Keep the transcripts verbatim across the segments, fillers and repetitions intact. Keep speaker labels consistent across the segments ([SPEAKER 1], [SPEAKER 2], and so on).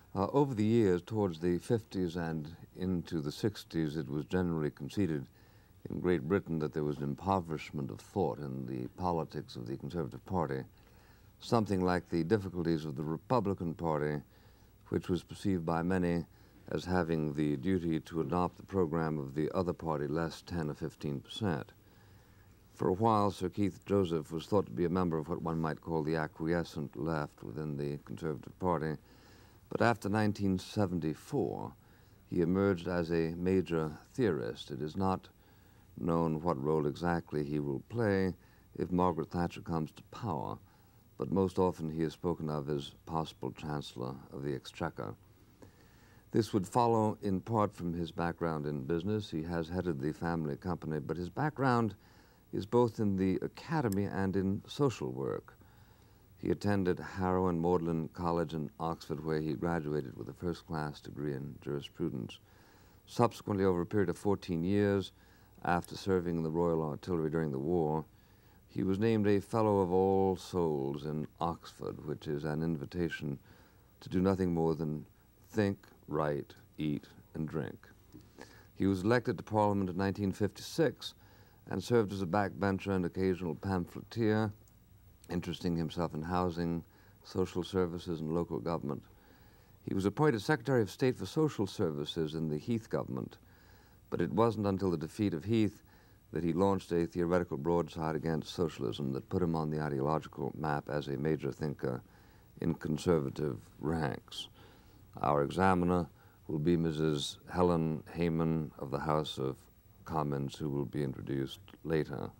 [SPEAKER 1] Uh, over the years, towards the fifties and into the sixties, it was generally conceded in Great Britain that there was an impoverishment of thought in the politics of the Conservative Party, something like the difficulties of the Republican Party, which was perceived by many as having the duty to adopt the program of the other party, less ten or fifteen percent. For a while, Sir Keith Joseph was thought to be a member of what one might call the acquiescent left within the Conservative Party, but after nineteen seventy-four, he emerged as a major theorist. It is not known what role exactly he will play if Margaret Thatcher comes to power, but most often he is spoken of as possible Chancellor of the Exchequer. This would follow in part from his background in business. He has headed the family company, but his background is both in the academy and in social work. He attended Harrow and Magdalen College in Oxford, where he graduated with a first-class degree in jurisprudence. Subsequently, over a period of fourteen years, after serving in the Royal Artillery during the war, he was named a Fellow of All Souls in Oxford, which is an invitation to do nothing more than think, write, eat, and drink. He was elected to Parliament in nineteen fifty-six and served as a backbencher and occasional pamphleteer, interesting himself in housing, social services, and local government. He was appointed Secretary of State for Social Services in the Heath government, but it wasn't until the defeat of Heath that he launched a theoretical broadside against socialism that put him on the ideological map as a major thinker in conservative ranks. Our examiner will be Missus Helen Hayman of the House of Commons, who will be introduced later.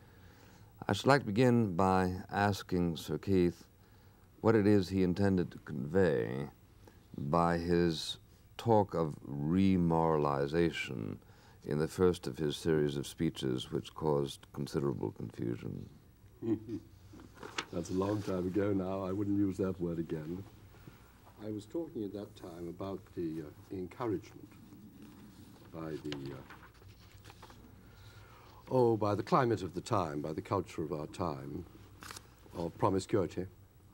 [SPEAKER 1] I should like to begin by asking Sir Keith what it is he intended to convey by his talk of remoralization in the first of his series of speeches, which caused considerable confusion.
[SPEAKER 2] That's a long time ago now. I wouldn't use that word again. I was talking at that time about the uh, encouragement by the, uh, oh, by the climate of the time, by the culture of our time, of promiscuity,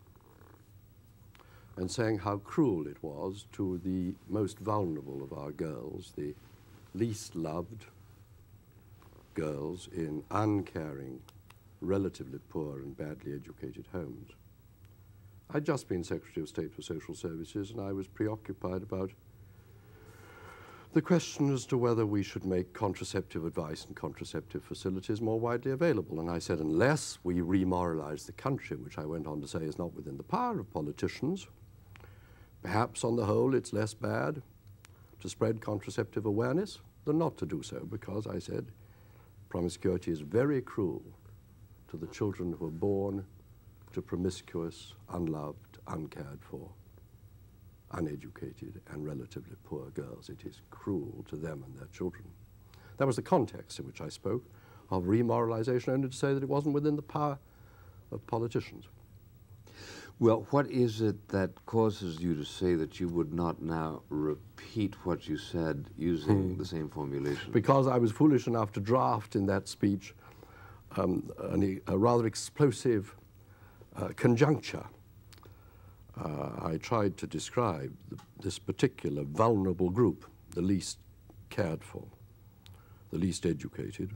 [SPEAKER 2] and saying how cruel it was to the most vulnerable of our girls, the least loved girls in uncaring, relatively poor and badly educated homes. I'd just been Secretary of State for Social Services, and I was preoccupied about the question as to whether we should make contraceptive advice and contraceptive facilities more widely available. And I said, unless we remoralize the country, which I went on to say is not within the power of politicians, perhaps on the whole it's less bad to spread contraceptive awareness than not to do so, because I said promiscuity is very cruel to the children who are born to promiscuous, unloved, uncared for, uneducated, and relatively poor girls. It is cruel to them and their children. That was the context in which I spoke of remoralization, only to say that it wasn't within the power of politicians.
[SPEAKER 1] Well, what is it that causes you to say that you would not now repeat what you said using the same formulation?
[SPEAKER 2] Because I was foolish enough to draft in that speech um, an, a rather explosive uh, conjuncture. Uh, I tried to describe the, this particular vulnerable group, the least cared for, the least educated,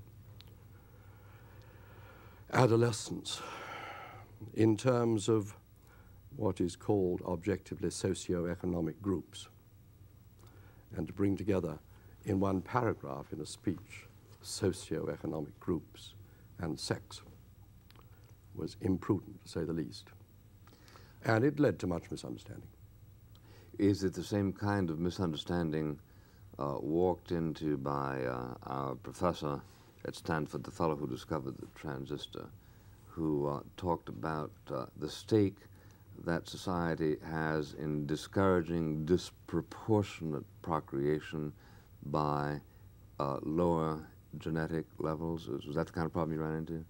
[SPEAKER 2] adolescents, in terms of what is called objectively socio-economic groups, and to bring together in one paragraph in a speech socio-economic groups and sex was imprudent, to say the least. And it led to much misunderstanding.
[SPEAKER 1] Is it the same kind of misunderstanding uh, walked into by uh, our professor at Stanford, the fellow who discovered the transistor, who uh, talked about uh, the stake that society has in discouraging disproportionate procreation by uh, lower genetic levels? Was that the kind of problem you ran into?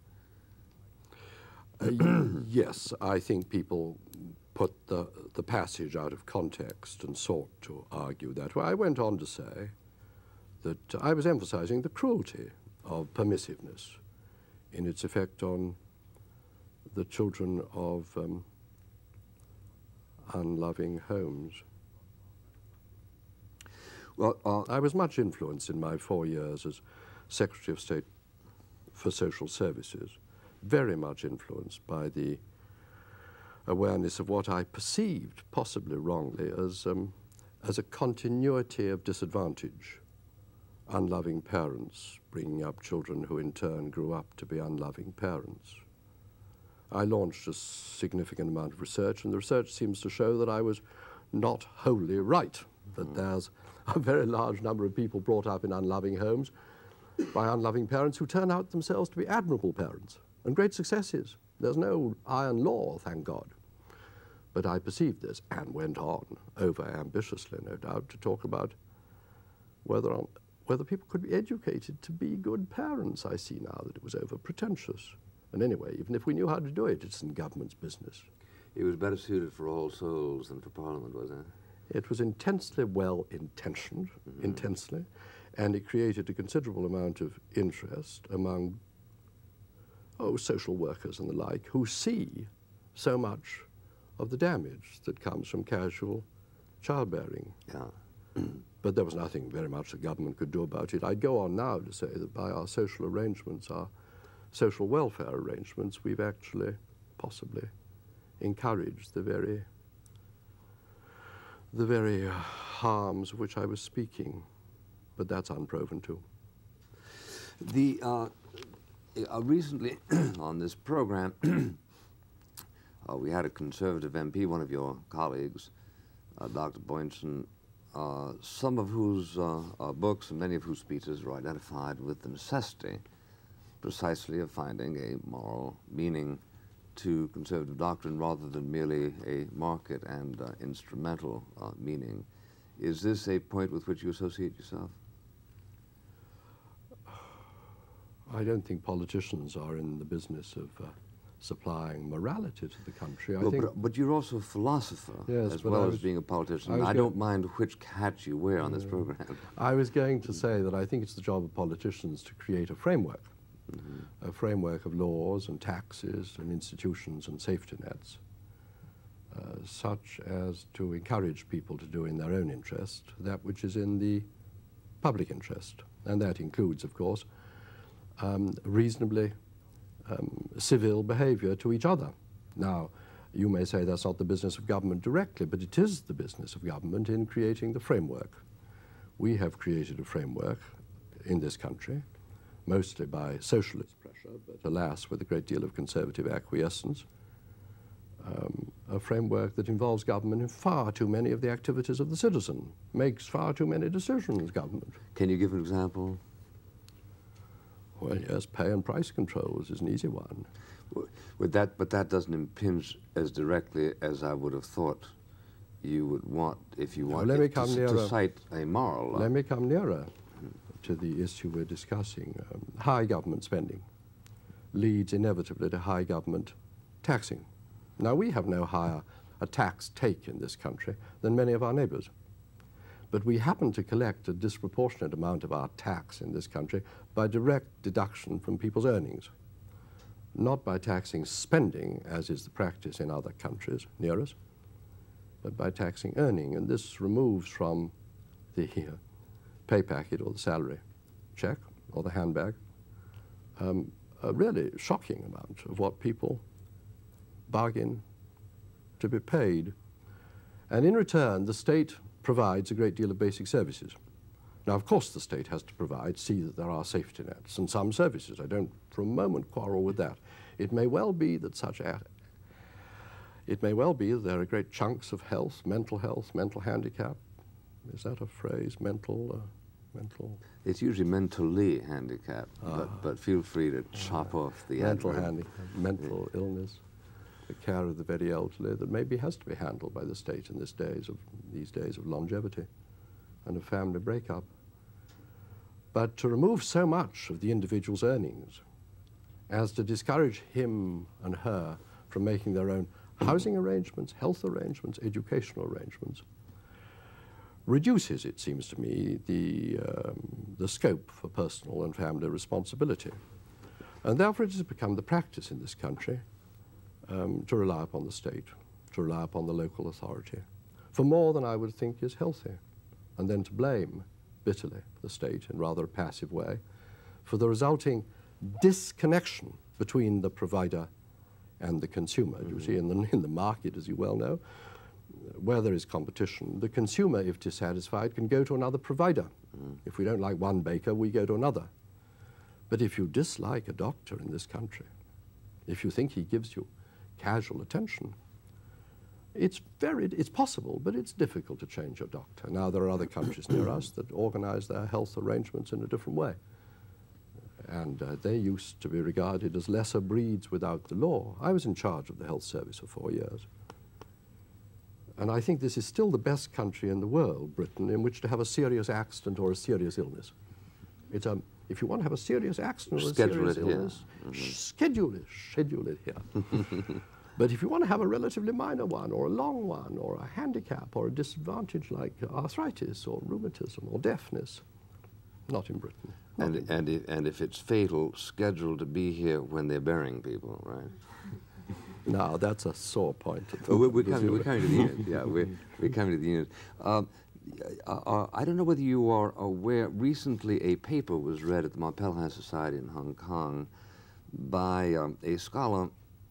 [SPEAKER 2] Uh, yes, I think people put the, the passage out of context and sought to argue that. Well, I went on to say that I was emphasizing the cruelty of permissiveness in its effect on the children of um, unloving homes.
[SPEAKER 1] Well, uh,
[SPEAKER 2] I was much influenced in my four years as Secretary of State for Social Services, very much influenced by the awareness of what I perceived, possibly wrongly, as, um, as a continuity of disadvantage. Unloving parents bringing up children who in turn grew up to be unloving parents. I launched a significant amount of research, and the research seems to show that I was not wholly right, that mm. there's a very large number of people brought up in unloving homes by unloving parents who turn out themselves to be admirable parents and great successes. There's no iron law, thank God. But I perceived this and went on, over-ambitiously, no doubt, to talk about whether, on, whether people could be educated to be good parents. I see now that it was over-pretentious. And anyway, even if we knew how to do it, it's in government's business.
[SPEAKER 1] It was better suited for All Souls than for Parliament, was it?
[SPEAKER 2] It was intensely well-intentioned, mm-hmm. intensely, and it created a considerable amount of interest among, oh, social workers and the like, who see so much of the damage that comes from casual childbearing.
[SPEAKER 1] Yeah.
[SPEAKER 2] But there was nothing very much the government could do about it. I'd go on now to say that by our social arrangements, our social welfare arrangements, we've actually, possibly, encouraged the very, the very uh, harms of which I was speaking. But that's unproven too.
[SPEAKER 1] The, uh, uh, recently on this program, uh, we had a Conservative M P, one of your colleagues, uh, Doctor Boynton, uh, some of whose uh, uh, books and many of whose speeches were identified with the necessity precisely of finding a moral meaning to conservative doctrine rather than merely a market and uh, instrumental uh, meaning. Is this a point with which you associate yourself?
[SPEAKER 2] I don't think politicians are in the business of uh, supplying morality to the country. I
[SPEAKER 1] well,
[SPEAKER 2] think
[SPEAKER 1] but, but you're also a philosopher,
[SPEAKER 2] yes,
[SPEAKER 1] as
[SPEAKER 2] but
[SPEAKER 1] well
[SPEAKER 2] was,
[SPEAKER 1] as being a politician.
[SPEAKER 2] I,
[SPEAKER 1] I don't mind which hat you wear on this program.
[SPEAKER 2] I was going to say that I think it's the job of politicians to create a framework, mm-hmm. a framework of laws and taxes and institutions and safety nets, uh, such as to encourage people to do in their own interest that which is in the public interest. And that includes, of course, um, reasonably um, civil behavior to each other. Now, you may say that's not the business of government directly, but it is the business of government in creating the framework. We have created a framework in this country, mostly by socialist pressure, but alas, with a great deal of conservative acquiescence, um, a framework that involves government in far too many of the activities of the citizen, makes far too many decisions, government.
[SPEAKER 1] Can you give an example?
[SPEAKER 2] Well, yes, pay and price controls is an easy one.
[SPEAKER 1] With that, but that doesn't impinge as directly as I would have thought you would want if you want
[SPEAKER 2] let me come
[SPEAKER 1] to,
[SPEAKER 2] nearer.
[SPEAKER 1] to cite a moral.
[SPEAKER 2] Let me come nearer to the issue we're discussing. Um, high government spending leads inevitably to high government taxing. Now, we have no higher a tax take in this country than many of our neighbors. But we happen to collect a disproportionate amount of our tax in this country by direct deduction from people's earnings, not by taxing spending, as is the practice in other countries near us, but by taxing earning. And this removes from the uh, pay packet or the salary check or the handbag um, a really shocking amount of what people bargain to be paid. And in return, the state provides a great deal of basic services. Now, of course, the state has to provide, see that there are safety nets and some services. I don't for a moment quarrel with that. It may well be that such a, it may well be that there are great chunks of health, mental health, mental handicap. Is that a phrase? Mental, uh, mental.
[SPEAKER 1] It's usually mentally handicapped, uh, but, but feel free to chop uh, off the
[SPEAKER 2] mental
[SPEAKER 1] adverb.
[SPEAKER 2] handicap, mental yeah. illness, the care of the very elderly that maybe has to be handled by the state in this days of, these days of longevity and of family breakup. But to remove so much of the individual's earnings as to discourage him and her from making their own housing arrangements, health arrangements, educational arrangements, reduces, it seems to me, the, um, the scope for personal and family responsibility. And therefore it has become the practice in this country um, to rely upon the state, to rely upon the local authority, for more than I would think is healthy. and then to blame bitterly the state in rather a passive way for the resulting disconnection between the provider and the consumer. Mm-hmm. You see, in the, in the market, as you well know, where there is competition, the consumer, if dissatisfied, can go to another provider. Mm. If we don't like one baker, we go to another. But if you dislike a doctor in this country, if you think he gives you casual attention, it's very, it's possible, but it's difficult to change your doctor. Now, there are other countries near us that organize their health arrangements in a different way. And uh, they used to be regarded as lesser breeds without the law. I was in charge of the health service for four years. And I think this is still the best country in the world, Britain, in which to have a serious accident or a serious illness. It's a, if you want to have a serious accident or a
[SPEAKER 1] schedule
[SPEAKER 2] serious
[SPEAKER 1] it
[SPEAKER 2] illness,
[SPEAKER 1] here. Mm-hmm.
[SPEAKER 2] schedule it, schedule it here. But if you want to have a relatively minor one, or a long one, or a handicap, or a disadvantage like arthritis, or rheumatism, or deafness, not in Britain. Not
[SPEAKER 1] and,
[SPEAKER 2] in
[SPEAKER 1] and, if, and if it's fatal, schedule to be here when they're burying people, right?
[SPEAKER 2] Now, that's a sore point.
[SPEAKER 1] Oh, we're, we're, coming, we're coming to the end. Yeah, we're, we're coming to the end. Um, uh, uh, I don't know whether you are aware, recently a paper was read at the Mont-Pelerin Society in Hong Kong by um, a scholar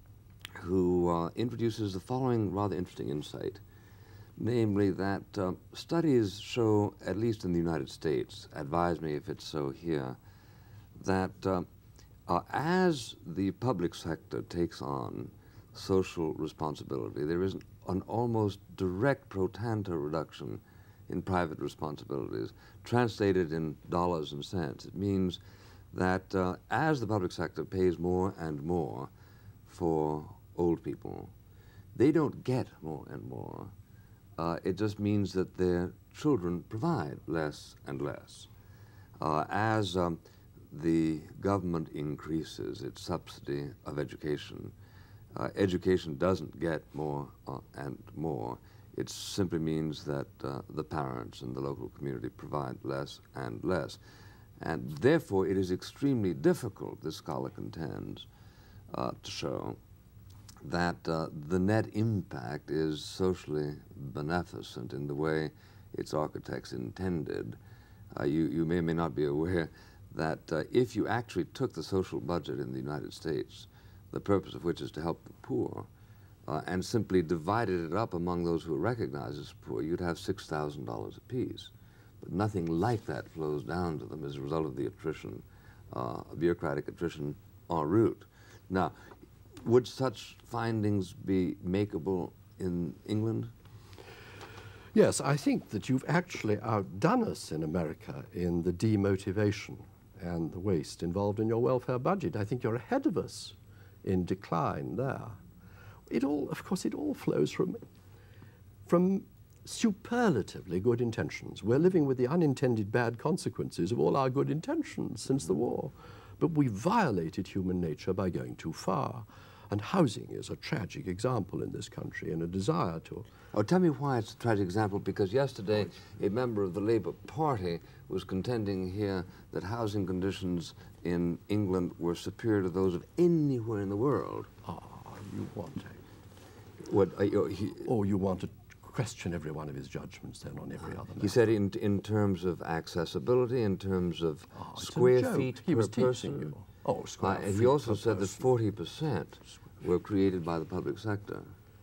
[SPEAKER 1] who uh, introduces the following rather interesting insight, namely that uh, studies show, at least in the United States, advise me if it's so here, that uh, uh, as the public sector takes on social responsibility, there is an, an almost direct pro tanto reduction in private responsibilities. Translated in dollars and cents, it means that uh, as the public sector pays more and more for old people, they don't get more and more. Uh, it just means that their children provide less and less. Uh, as um, the government increases its subsidy of education, uh, education doesn't get more uh, and more. It simply means that uh, the parents and the local community provide less and less. And therefore, it is extremely difficult, this scholar contends, uh, to show that uh, the net impact is socially beneficent in the way its architects intended. Uh, you, you may or may not be aware that uh, if you actually took the social budget in the United States, the purpose of which is to help the poor, uh, and simply divided it up among those who are recognized as poor, you'd have six thousand dollars apiece. But nothing like that flows down to them as a result of the attrition, uh, bureaucratic attrition en route. Now, would such findings be makeable in England?
[SPEAKER 2] Yes, I think that you've actually outdone us in America in the demotivation and the waste involved in your welfare budget. I think you're ahead of us in decline there. It all, of course, it all flows from, from superlatively good intentions. We're living with the unintended bad consequences of all our good intentions since the war. But we violated human nature by going too far. And housing is a tragic example in this country, and a desire to...
[SPEAKER 1] Oh, tell me why it's a tragic example, because yesterday a member of the Labour Party was contending here that housing conditions in England were superior to those of anywhere in the world.
[SPEAKER 2] Ah, you want to...
[SPEAKER 1] What, uh, you, he,
[SPEAKER 2] oh, you want to question every one of his judgments then on every other matter.
[SPEAKER 1] He said in, in terms of accessibility, in terms of
[SPEAKER 2] oh,
[SPEAKER 1] square feet
[SPEAKER 2] he
[SPEAKER 1] per
[SPEAKER 2] was
[SPEAKER 1] person.
[SPEAKER 2] You. Oh, square
[SPEAKER 1] uh,
[SPEAKER 2] feet
[SPEAKER 1] and he also said
[SPEAKER 2] person.
[SPEAKER 1] that forty percent were created by the public sector.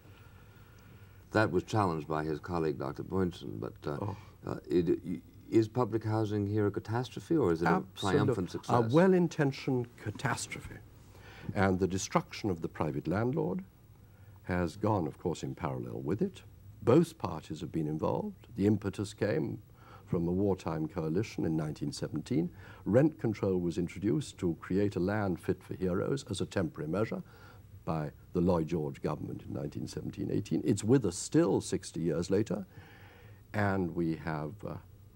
[SPEAKER 1] That was challenged by his colleague, Doctor Boynton, but uh,
[SPEAKER 2] oh.
[SPEAKER 1] uh, it, is public housing here a catastrophe, or is it
[SPEAKER 2] Absolute,
[SPEAKER 1] a triumphant success?
[SPEAKER 2] A well-intentioned catastrophe. And the destruction of the private landlord has gone, of course, in parallel with it. Both parties have been involved. The impetus came from a wartime coalition in nineteen seventeen. Rent control was introduced to create a land fit for heroes as a temporary measure by the Lloyd George government in nineteen seventeen eighteen. It's with us still sixty years later. And we have, uh,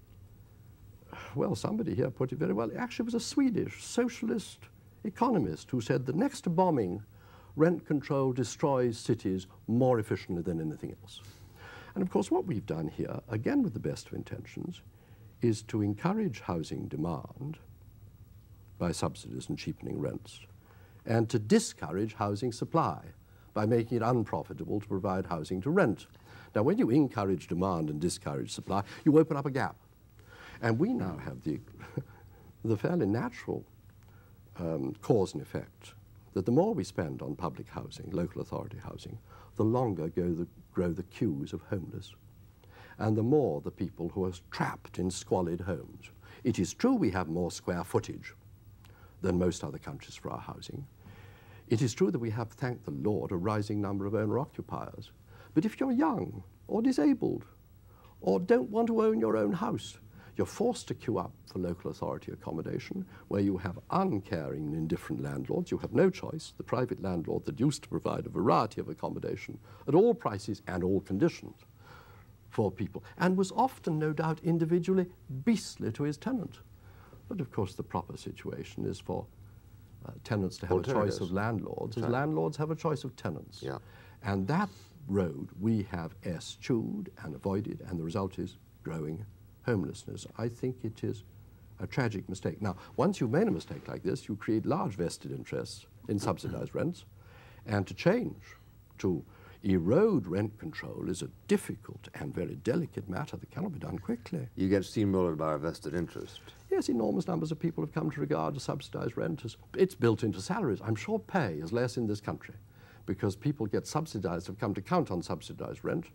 [SPEAKER 2] well, somebody here put it very well. Actually, it was a Swedish socialist economist who said the next to bombing, rent control destroys cities more efficiently than anything else. And of course, what we've done here, again with the best of intentions, is to encourage housing demand by subsidies and cheapening rents, and to discourage housing supply by making it unprofitable to provide housing to rent. Now, when you encourage demand and discourage supply, you open up a gap. And we now have the, the fairly natural um, cause and effect that the more we spend on public housing, local authority housing, the longer go the, grow the queues of homeless, and the more the people who are trapped in squalid homes. It is true we have more square footage than most other countries for our housing. It is true that we have, thank the Lord, a rising number of owner-occupiers. But if you're young or disabled or don't want to own your own house, you're forced to queue up for local authority accommodation where you have uncaring and indifferent landlords. You have no choice. The private landlord that used to provide a variety of accommodation at all prices and all conditions for people, and was often, no doubt, individually beastly to his tenant. But of course the proper situation is for uh, tenants to have a choice of landlords, as landlords have a choice of tenants.
[SPEAKER 1] Yeah.
[SPEAKER 2] And that road we have eschewed and avoided, and the result is growing homelessness. I think it is a tragic mistake. Now, once you've made a mistake like this, you create large vested interests in subsidized rents, and to change, to erode rent control is a difficult and very delicate matter that cannot be done quickly.
[SPEAKER 1] You get steamrolled by a vested interest.
[SPEAKER 2] Yes, enormous numbers of people have come to regard subsidized rent as, it's built into salaries. I'm sure pay is less in this country because people get subsidized, have come to count on subsidized rent,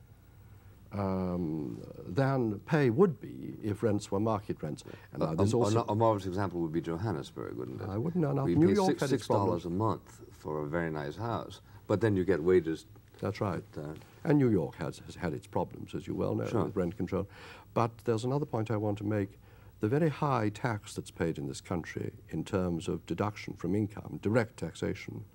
[SPEAKER 2] um, than pay would be if rents were market rents. And
[SPEAKER 1] a,
[SPEAKER 2] now there's
[SPEAKER 1] a,
[SPEAKER 2] also
[SPEAKER 1] a marvelous example would be Johannesburg, wouldn't it?
[SPEAKER 2] I wouldn't know enough.
[SPEAKER 1] We
[SPEAKER 2] New
[SPEAKER 1] pay
[SPEAKER 2] York
[SPEAKER 1] six,
[SPEAKER 2] had its
[SPEAKER 1] six dollars a month for a very nice house, but then you get wages.
[SPEAKER 2] That's right.
[SPEAKER 1] That, uh,
[SPEAKER 2] and New York has, has had its problems, as you well know,
[SPEAKER 1] sure.
[SPEAKER 2] with rent control. But there's another point I want to make. The very high tax that's paid in this country in terms of deduction from income, direct taxation,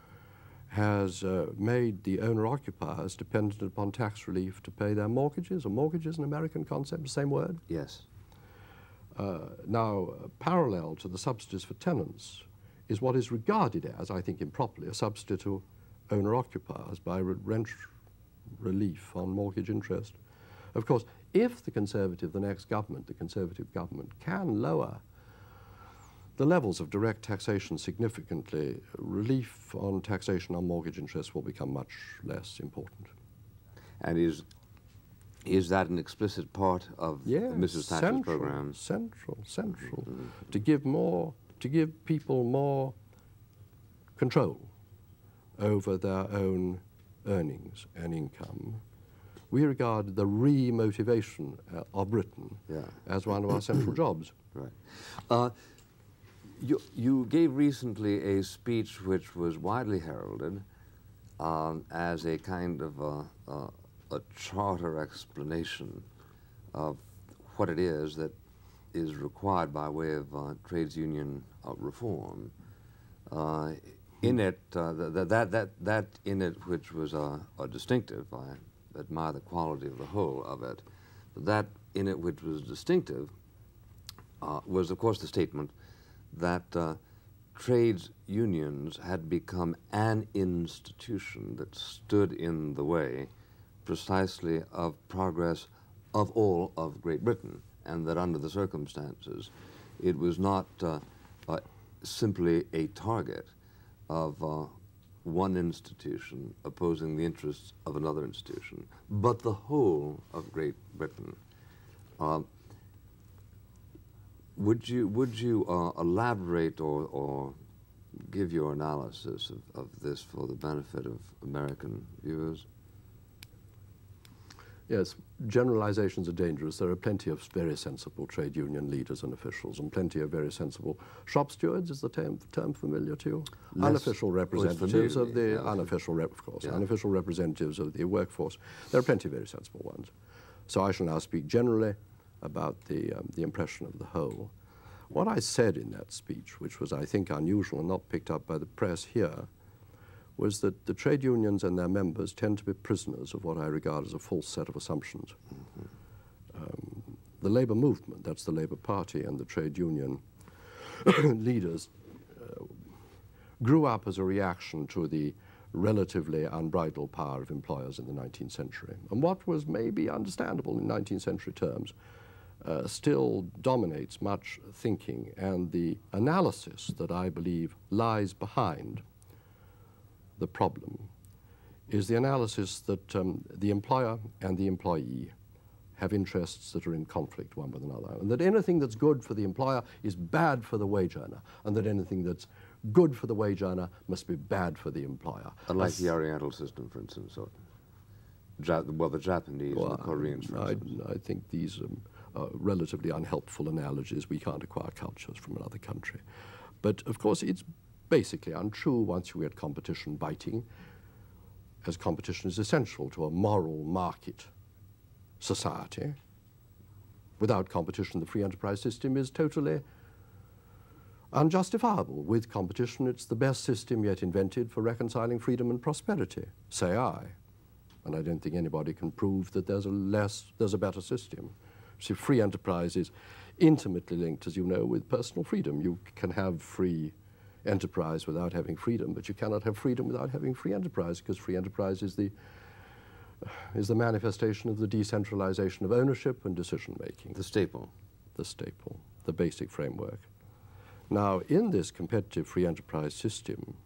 [SPEAKER 2] has uh, made the owner-occupiers dependent upon tax relief to pay their mortgages. A mortgage is an American concept, same word?
[SPEAKER 1] Yes.
[SPEAKER 2] Uh, now, uh, parallel to the subsidies for tenants is what is regarded as, I think improperly, a subsidy to owner-occupiers by re rent relief on mortgage interest. Of course, if the Conservative, the next government, the Conservative government, can lower the levels of direct taxation significantly, relief on taxation on mortgage interest will become much less important.
[SPEAKER 1] And is is that an explicit part of
[SPEAKER 2] yes,
[SPEAKER 1] Missus Thatcher's
[SPEAKER 2] central,
[SPEAKER 1] program?
[SPEAKER 2] Central, central,
[SPEAKER 1] Mm-hmm.
[SPEAKER 2] to give more, to give people more control over their own earnings and income. We regard the re-motivation uh, of Britain
[SPEAKER 1] yeah.
[SPEAKER 2] as one of our central jobs.
[SPEAKER 1] Right. Uh, you, you gave recently a speech which was widely heralded um, as a kind of a, a, a charter explanation of what it is that is required by way of uh, trades union uh, reform. Uh, in it, uh, th that, that, that in it which was uh, a distinctive, I admire the quality of the whole of it, that in it which was distinctive uh, was of course the statement that uh, trades unions had become an institution that stood in the way precisely of progress of all of Great Britain, and that under the circumstances it was not uh, uh, simply a target of uh, one institution opposing the interests of another institution, but the whole of Great Britain. Uh, would you, would you uh, elaborate or, or give your analysis of, of this for the benefit of American viewers?
[SPEAKER 2] Yes, generalizations are dangerous. There are plenty of very sensible trade union leaders and officials, and plenty of very sensible shop stewards. Is the term, term familiar to you?
[SPEAKER 1] Less,
[SPEAKER 2] unofficial representatives of the,
[SPEAKER 1] yeah,
[SPEAKER 2] unofficial, rep, of course,
[SPEAKER 1] yeah.
[SPEAKER 2] unofficial representatives of the workforce. There are plenty of very sensible ones. So I shall now speak generally about the, um, the impression of the whole. What I said in that speech, which was, I think, unusual and not picked up by the press here, was that the trade unions and their members tend to be prisoners of what I regard as a false set of assumptions. Mm-hmm. um, the labor movement, that's the Labour Party, and the trade union leaders uh, grew up as a reaction to the relatively unbridled power of employers in the nineteenth century. And what was maybe understandable in nineteenth century terms uh, still dominates much thinking, and the analysis that I believe lies behind the problem is the analysis that um, the employer and the employee have interests that are in conflict one with another, and that anything that's good for the employer is bad for the wage earner, and that anything that's good for the wage earner must be bad for the employer.
[SPEAKER 1] Unlike the Oriental system, for instance, or ja well, the Japanese
[SPEAKER 2] well,
[SPEAKER 1] and the Koreans, for
[SPEAKER 2] I,
[SPEAKER 1] instance.
[SPEAKER 2] I think these um, are relatively unhelpful analogies. We can't acquire cultures from another country. But, of course, it's basically untrue once you get competition biting, as competition is essential to a moral market society. Without competition, the free enterprise system is totally unjustifiable. With competition, it's the best system yet invented for reconciling freedom and prosperity, say I. And I don't think anybody can prove that there's a less, there's a better system. See, free enterprise is intimately linked, as you know, with personal freedom. You can have free enterprise without having freedom, but you cannot have freedom without having free enterprise, because free enterprise is the is the manifestation of the decentralization of ownership and decision-making.
[SPEAKER 1] The staple.
[SPEAKER 2] The staple, the basic framework. Now, in this competitive free enterprise system,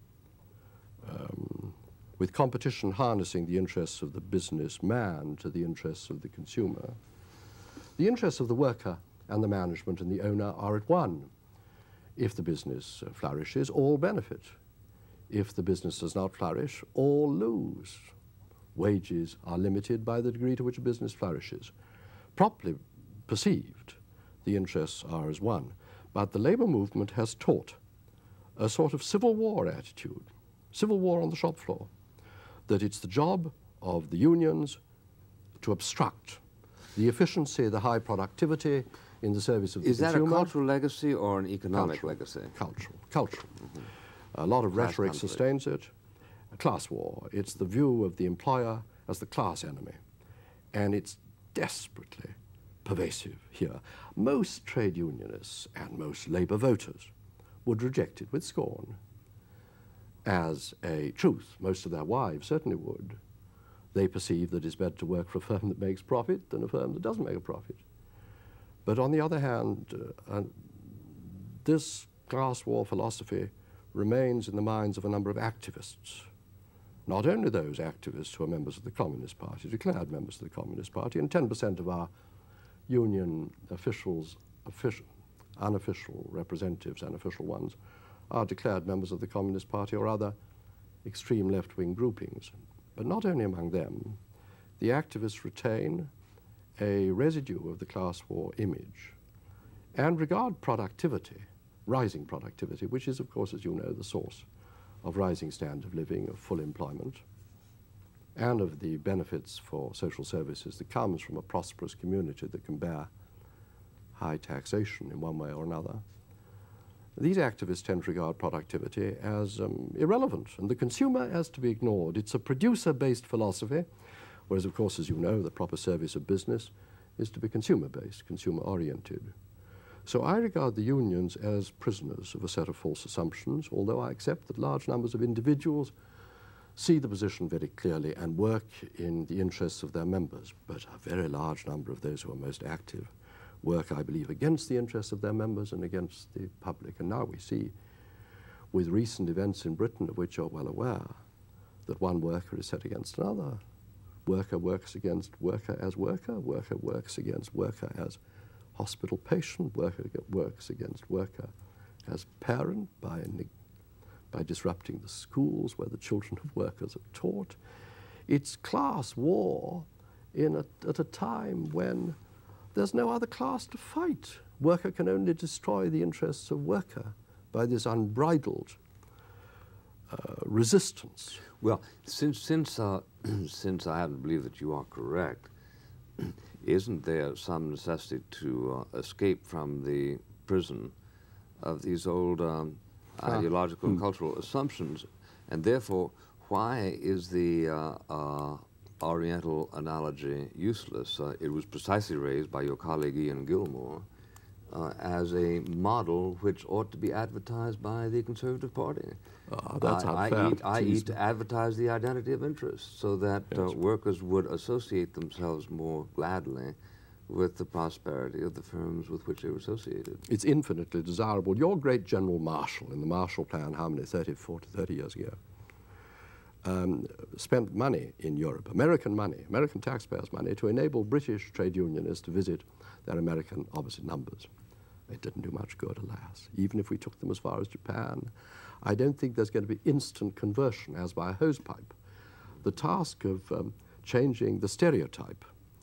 [SPEAKER 2] um, with competition harnessing the interests of the businessman to the interests of the consumer, the interests of the worker and the management and the owner are at one. If the business uh, flourishes, all benefit. If the business does not flourish, all lose. Wages are limited by the degree to which a business flourishes. Properly perceived, the interests are as one. But the labor movement has taught a sort of civil war attitude, civil war on the shop floor, that it's the job of the unions to obstruct the efficiency, the high productivity in the service of the
[SPEAKER 1] Is
[SPEAKER 2] consumer.
[SPEAKER 1] that a cultural legacy or an economic
[SPEAKER 2] Cultural.
[SPEAKER 1] legacy?
[SPEAKER 2] Cultural. Cultural. Mm-hmm. A lot of
[SPEAKER 1] Class
[SPEAKER 2] rhetoric
[SPEAKER 1] conflict.
[SPEAKER 2] sustains it. A class war. It's the view of the employer as the class enemy. And it's desperately pervasive here. Most trade unionists and most labor voters would reject it with scorn as a truth. Most of their wives certainly would. They perceive that it's better to work for a firm that makes profit than a firm that doesn't make a profit. But on the other hand, uh, uh, this class war philosophy remains in the minds of a number of activists. Not only those activists who are members of the Communist Party, declared members of the Communist Party, and ten percent of our union officials, official, unofficial representatives and official ones, are declared members of the Communist Party or other extreme left-wing groupings. But not only among them, the activists retain a residue of the class war image and regard productivity, rising productivity, which is, of course, as you know, the source of rising standard of living, of full employment, and of the benefits for social services that comes from a prosperous community that can bear high taxation in one way or another. These activists tend to regard productivity as um, irrelevant and the consumer as to be ignored. It's a producer-based philosophy, whereas, of course, as you know, the proper service of business is to be consumer-based, consumer-oriented. So I regard the unions as prisoners of a set of false assumptions, although I accept that large numbers of individuals see the position very clearly and work in the interests of their members. But a very large number of those who are most active work, I believe, against the interests of their members and against the public. And now we see, with recent events in Britain, of which you're well aware, that one worker is set against another. Worker works against worker as worker, worker works against worker as hospital patient, worker works against worker as parent by, by disrupting the schools where the children of workers are taught. It's class war in a, at a time when there's no other class to fight. Worker can only destroy the interests of worker by this unbridled uh, resistance.
[SPEAKER 1] Well, since, since, uh, since I happen to believe that you are correct, isn't there some necessity to uh, escape from the prison of these old um, ah. ideological and mm. cultural assumptions? And therefore, why is the uh, uh, Oriental analogy useless? Uh, it was precisely raised by your colleague Ian Gilmore uh, as a model which ought to be advertised by the Conservative Party.
[SPEAKER 2] Uh, that's
[SPEAKER 1] I,
[SPEAKER 2] unfair.
[SPEAKER 1] I, eat, I eat to advertise the identity of interest so that
[SPEAKER 2] yes.
[SPEAKER 1] uh, workers would associate themselves more gladly with the prosperity of the firms with which they were associated.
[SPEAKER 2] It's infinitely desirable. Your great General Marshall in the Marshall Plan, how many, thirty, forty, thirty years ago, um, spent money in Europe, American money, American taxpayers' money, to enable British trade unionists to visit their American opposite numbers. It didn't do much good, alas. Even if we took them as far as Japan, I don't think there's going to be instant conversion as by a hosepipe. The task of um, changing the stereotype,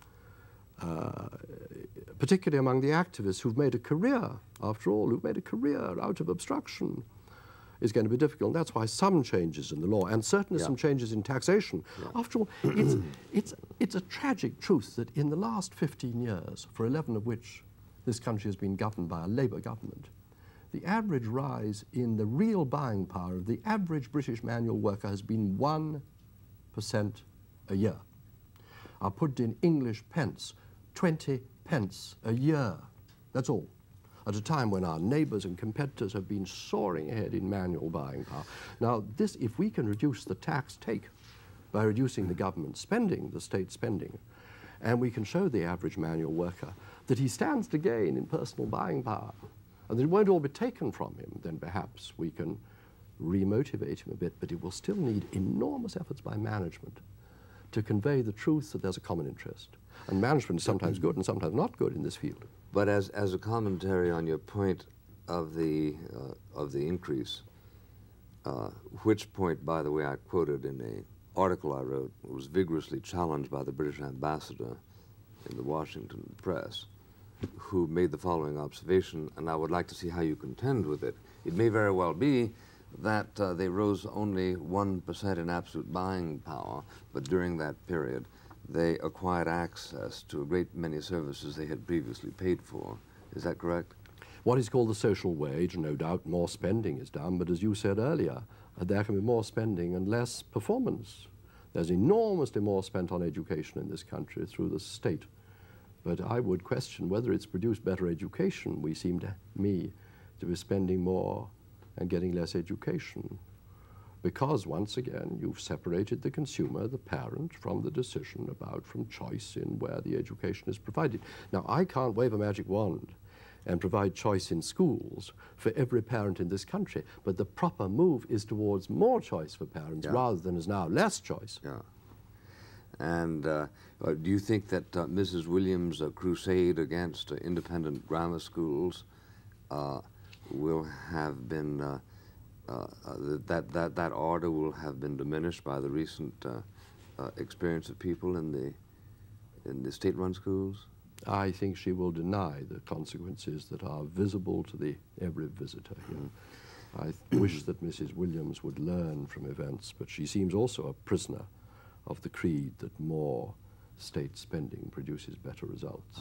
[SPEAKER 2] uh, particularly among the activists who've made a career, after all, who've made a career out of obstruction, is going to be difficult. And that's why some changes in the law, and certainly yeah. some changes in taxation. Yeah. After all, it's, it's, it's a tragic truth that in the last fifteen years, for eleven of which this country has been governed by a Labour government, the average rise in the real buying power of the average British manual worker has been one percent a year. I'll put it in English pence, twenty pence a year. That's all. At a time when our neighbours and competitors have been soaring ahead in manual buying power. Now, this, if we can reduce the tax take by reducing the government spending, the state spending, and we can show the average manual worker that he stands to gain in personal buying power, and that it won't all be taken from him, then perhaps we can remotivate him a bit, but it will still need enormous efforts by management to convey the truth that there's a common interest. And management is sometimes good and sometimes not good in this field.
[SPEAKER 1] But as, as a commentary on your point of the, uh, of the increase, uh, which point, by the way, I quoted in an article I wrote, was vigorously challenged by the British ambassador in the Washington press, who made the following observation, and I would like to see how you contend with it. It may very well be that uh, they rose only one percent in absolute buying power, but during that period, they acquired access to a great many services they had previously paid for. Is that correct?
[SPEAKER 2] What is called the social wage, no doubt more spending is done, but as you said earlier, uh, there can be more spending and less performance. There's enormously more spent on education in this country through the state. But I would question whether it's produced better education. We seem to me to be spending more and getting less education. Because, once again, you've separated the consumer, the parent, from the decision about, from choice in where the education is provided. Now, I can't wave a magic wand and provide choice in schools for every parent in this country, but the proper move is towards more choice for parents yeah. rather than, as now, less choice.
[SPEAKER 1] Yeah. And uh, uh, do you think that uh, Missus Williams' uh, crusade against uh, independent grammar schools uh, will have been uh, Uh, uh, that, that, that order will have been diminished by the recent uh, uh, experience of people in the, in the state-run schools?
[SPEAKER 2] I think she will deny the consequences that are visible to the every visitor here. Mm. I th wish that Missus Williams would learn from events, but she seems also a prisoner of the creed that more state spending produces better results.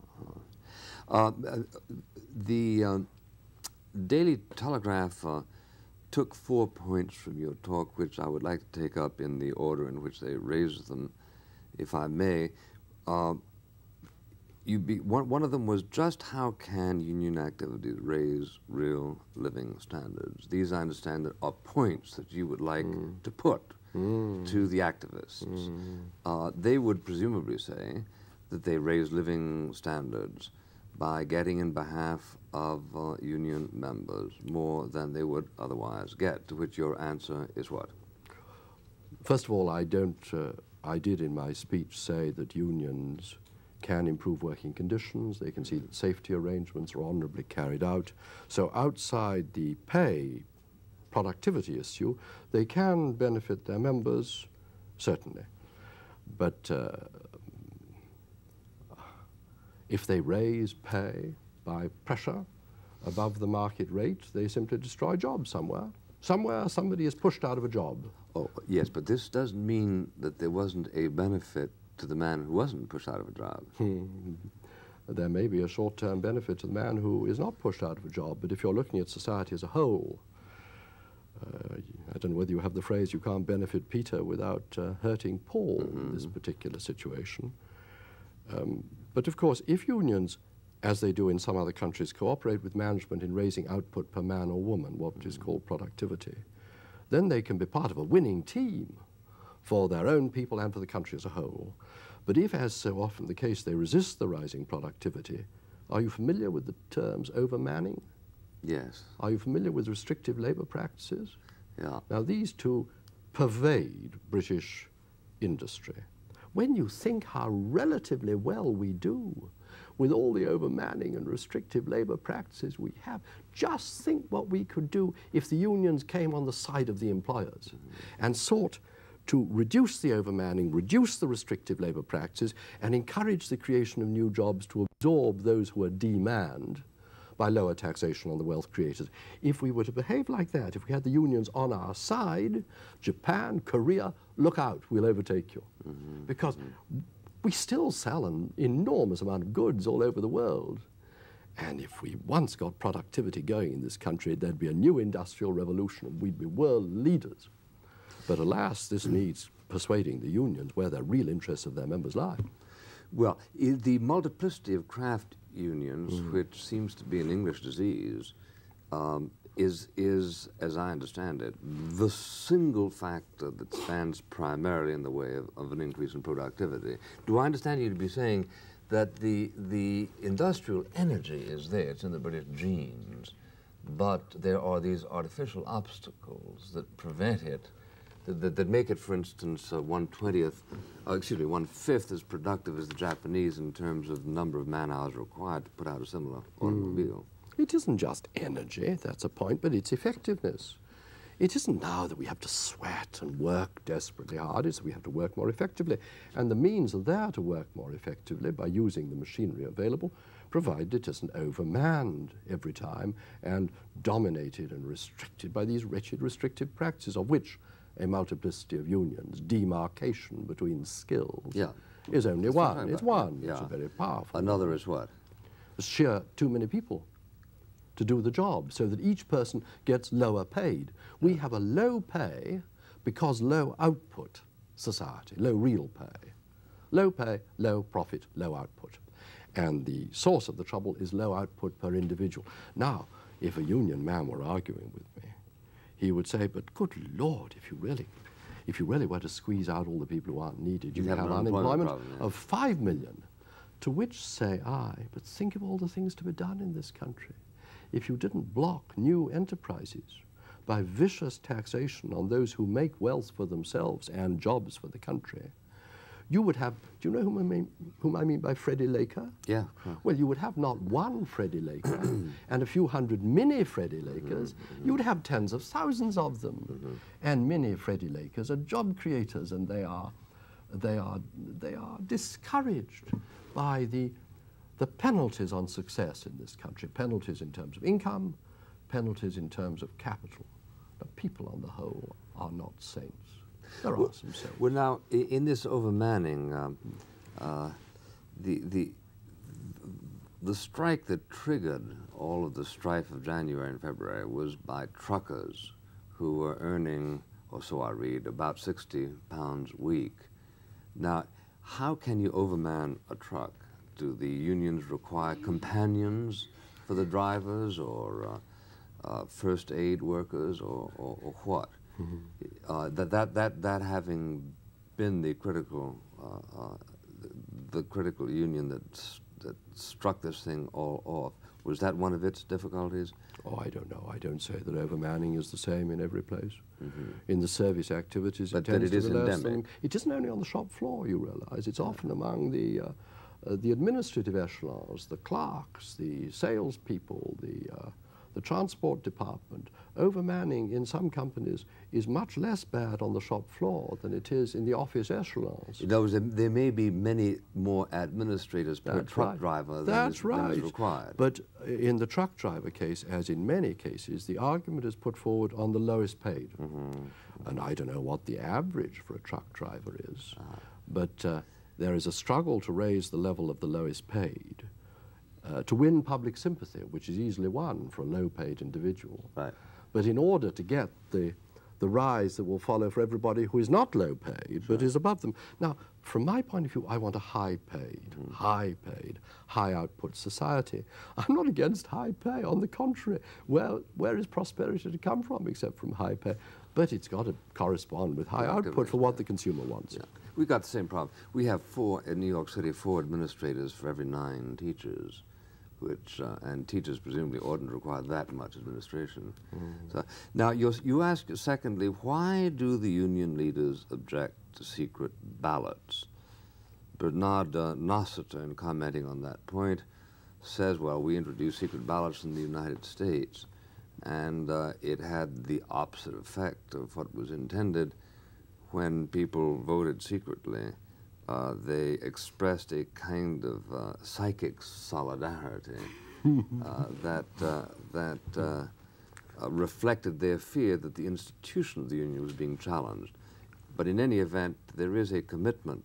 [SPEAKER 1] Uh, uh, uh, the uh, Daily Telegraph uh, took four points from your talk, which I would like to take up in the order in which they raised them, if I may. Uh, you be, one, one of them was just how can union activities raise real living standards? These, I understand, are points that you would like mm. to put mm. to the activists. Mm. Uh, they would presumably say that they raise living standards by getting in behalf of uh, union members more than they would otherwise get, to which your answer is what?
[SPEAKER 2] First of all, I don't, uh, I did in my speech say that unions can improve working conditions, they can see that safety arrangements are honorably carried out. So outside the pay productivity issue, they can benefit their members, certainly. But uh, if they raise pay by pressure above the market rate, they simply destroy jobs somewhere. Somewhere somebody is pushed out of a job.
[SPEAKER 1] Oh, yes, but this doesn't mean that there wasn't a benefit to the man who wasn't pushed out of a job.
[SPEAKER 2] Hmm. There may be a short-term benefit to the man who is not pushed out of a job, but if you're looking at society as a whole, uh, I don't know whether you have the phrase, you can't benefit Peter without uh, hurting Paul mm-hmm. in this particular situation. Um, but of course, if unions, as they do in some other countries, cooperate with management in raising output per man or woman, what mm-hmm. is called productivity, then they can be part of a winning team for their own people and for the country as a whole. But if, as so often the case, they resist the rising productivity, are you familiar with the terms overmanning?
[SPEAKER 1] Yes.
[SPEAKER 2] Are you familiar with restrictive labor practices?
[SPEAKER 1] Yeah.
[SPEAKER 2] Now, these two pervade British industry. When you think how relatively well we do with all the overmanning and restrictive labor practices we have, just think what we could do if the unions came on the side of the employers mm-hmm. and sought to reduce the overmanning, reduce the restrictive labor practices, and encourage the creation of new jobs to absorb those who are demand by lower taxation on the wealth creators. If we were to behave like that, if we had the unions on our side, Japan, Korea, look out, we'll overtake you. Mm-hmm. Because mm-hmm. we still sell an enormous amount of goods all over the world. And if we once got productivity going in this country, there'd be a new industrial revolution and we'd be world leaders. But alas, this needs persuading the unions where the real interests of their members lie.
[SPEAKER 1] Well, i- the multiplicity of craft unions, mm. which seems to be an English disease, um, is, is, as I understand it, the single factor that stands primarily in the way of, of an increase in productivity. Do I understand you to be saying that the, the industrial energy is there, it's in the British genes, but there are these artificial obstacles that prevent it, that, that, that make it, for instance, uh, one twentieth, uh, excuse me, one fifth as productive as the Japanese in terms of the number of man hours required to put out a similar automobile?
[SPEAKER 2] Mm. It isn't just energy, that's a point, but it's effectiveness. It isn't now that we have to sweat and work desperately hard, it's that we have to work more effectively. And the means are there to work more effectively by using the machinery available, provided it isn't overmanned every time and dominated and restricted by these wretched restrictive practices, of which a multiplicity of unions, demarcation between skills,
[SPEAKER 1] yeah.
[SPEAKER 2] is only
[SPEAKER 1] That's
[SPEAKER 2] one. It's one.
[SPEAKER 1] Yeah.
[SPEAKER 2] It's a very powerful
[SPEAKER 1] Another
[SPEAKER 2] one.
[SPEAKER 1] is what?
[SPEAKER 2] Sheer too many people to do the job, so that each person gets lower paid. We have a low pay because low output society, low real pay. Low pay, low profit, low output. And the source of the trouble is low output per individual. Now, if a union man were arguing with me, he would say, but good Lord, if you really, if you really were to squeeze out all the people who aren't needed, you'd
[SPEAKER 1] You'd
[SPEAKER 2] have,
[SPEAKER 1] have an
[SPEAKER 2] unemployment,
[SPEAKER 1] unemployment problem, yeah.
[SPEAKER 2] of five million. To which say I, but think of all the things to be done in this country. If you didn't block new enterprises by vicious taxation on those who make wealth for themselves and jobs for the country, you would have, do you know whom I mean, whom I mean by Freddie Laker?
[SPEAKER 1] Yeah. Huh.
[SPEAKER 2] Well, you would have not one Freddie Laker and a few hundred mini Freddie Lakers. Mm-hmm. You would have tens of thousands of them. Mm-hmm. And mini Freddie Lakers are job creators, and they are, they are, they are discouraged by the, the penalties on success in this country. Penalties in terms of income, penalties in terms of capital. But people on the whole are not saints. There
[SPEAKER 1] well,
[SPEAKER 2] are some saints.
[SPEAKER 1] Well, now, i- in this overmanning, um, uh, the, the, the strike that triggered all of the strife of January and February was by truckers who were earning, or so I read, about sixty pounds a week. Now, how can you overman a truck? Do the unions require companions for the drivers, or uh, uh, first aid workers, or, or, or what? Mm-hmm. uh, that, that, that, that having been the critical, uh, uh, the, the critical union that, that struck this thing all off, was that one of its difficulties?
[SPEAKER 2] Oh, I don't know. I don't say that overmanning is the same in every place.
[SPEAKER 1] Mm-hmm.
[SPEAKER 2] In the service activities,
[SPEAKER 1] but
[SPEAKER 2] it tends
[SPEAKER 1] that it is
[SPEAKER 2] to be less
[SPEAKER 1] endemic.
[SPEAKER 2] than, it isn't only on the shop floor, you realize. It's often among the, uh, uh, the administrative echelons, the clerks, the salespeople, the, uh, the transport department. Overmanning in some companies is much less bad on the shop floor than it is in the office echelons.
[SPEAKER 1] In other words, there, there may be many more administrators per
[SPEAKER 2] That's
[SPEAKER 1] truck
[SPEAKER 2] right.
[SPEAKER 1] driver than,
[SPEAKER 2] That's
[SPEAKER 1] is,
[SPEAKER 2] right.
[SPEAKER 1] than is required.
[SPEAKER 2] But in the truck driver case, as in many cases, the argument is put forward on the lowest paid. Mm-hmm. And I don't know what the average for a truck driver is, uh-huh. but uh, there is a struggle to raise the level of the lowest paid uh, to win public sympathy, which is easily won for a low-paid individual.
[SPEAKER 1] Right.
[SPEAKER 2] But in order to get the, the rise that will follow for everybody who is not low paid, sure. but is above them. Now, from my point of view, I want a high paid, mm. high paid, high output society. I'm not against high pay, on the contrary. Well, where is prosperity to come from except from high pay? But it's got to correspond with high output for what the consumer wants.
[SPEAKER 1] Yeah. We've got the same problem. We have four, in New York City, four administrators for every nine teachers. which, uh, and teachers presumably oughtn't to require that much administration. Mm. So, now, you you ask, secondly, why do the union leaders object to secret ballots? Bernard uh, Nossiter, in commenting on that point, says, well, we introduced secret ballots in the United States, and uh, it had the opposite effect of what was intended. When people voted secretly, uh, they expressed a kind of uh, psychic solidarity uh, that, uh, that uh, uh, reflected their fear that the institution of the Union was being challenged. But in any event, there is a commitment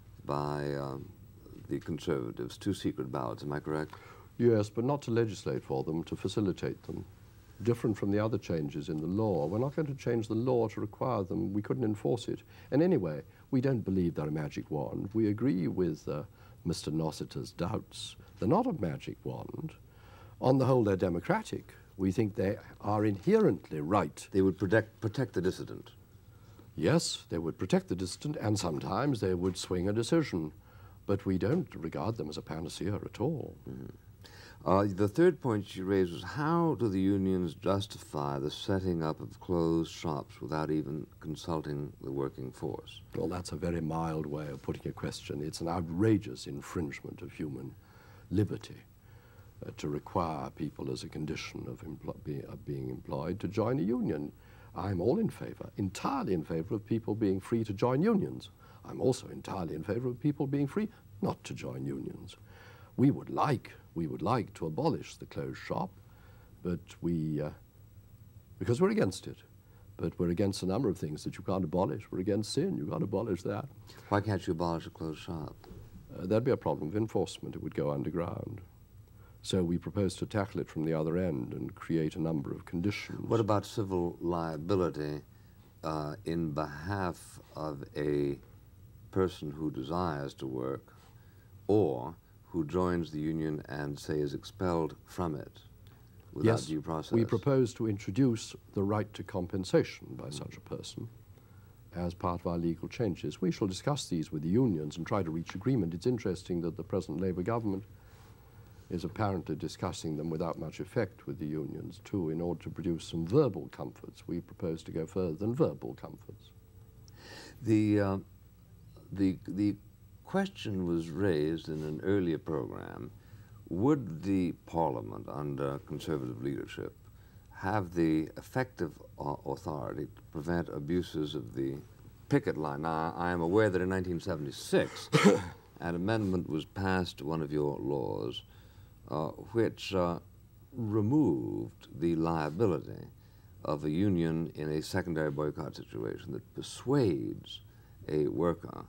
[SPEAKER 1] by um, the conservatives to secret ballots, am I correct?
[SPEAKER 2] Yes, but not to legislate for them, to facilitate them. Different from the other changes in the law. We're not going to change the law to require them. We couldn't enforce it. And anyway, we don't believe they're a magic wand. We agree with uh, Mister Nossiter's doubts. They're not a magic wand. On the whole, they're democratic. We think they are inherently right.
[SPEAKER 1] They would protect, protect the dissident.
[SPEAKER 2] Yes, they would protect the dissident, and sometimes they would swing a decision. But we don't regard them as a panacea at all.
[SPEAKER 1] Mm. Uh, the third point she raised was, how do the unions justify the setting up of closed shops without even consulting the working force?
[SPEAKER 2] Well, that's a very mild way of putting a question. It's an outrageous infringement of human liberty uh, to require people as a condition of, be, of being employed to join a union. I'm all in favor, entirely in favor of people being free to join unions. I'm also entirely in favor of people being free not to join unions. We would like, we would like to abolish the closed shop, but we, uh, because we're against it. But we're against a number of things that you can't abolish. We're against sin, you can't abolish that.
[SPEAKER 1] Why can't you abolish a closed shop?
[SPEAKER 2] Uh, that'd be a problem of enforcement. It would go underground. So we propose to tackle it from the other end and create a number of conditions.
[SPEAKER 1] What about civil liability uh, in behalf of a person who desires to work or who joins the union and, say, is expelled from it without
[SPEAKER 2] yes,
[SPEAKER 1] due process?
[SPEAKER 2] We propose to introduce the right to compensation by mm. such a person as part of our legal changes. We shall discuss these with the unions and try to reach agreement. It's interesting that the present Labour government is apparently discussing them without much effect with the unions, too, in order to produce some verbal comforts. We propose to go further than verbal comforts.
[SPEAKER 1] The, uh, the, the question was raised in an earlier program, would the Parliament under Conservative leadership have the effective uh, authority to prevent abuses of the picket line? Now, I am aware that in nineteen seventy-six, an amendment was passed to one of your laws uh, which uh, removed the liability of a union in a secondary boycott situation that persuades a worker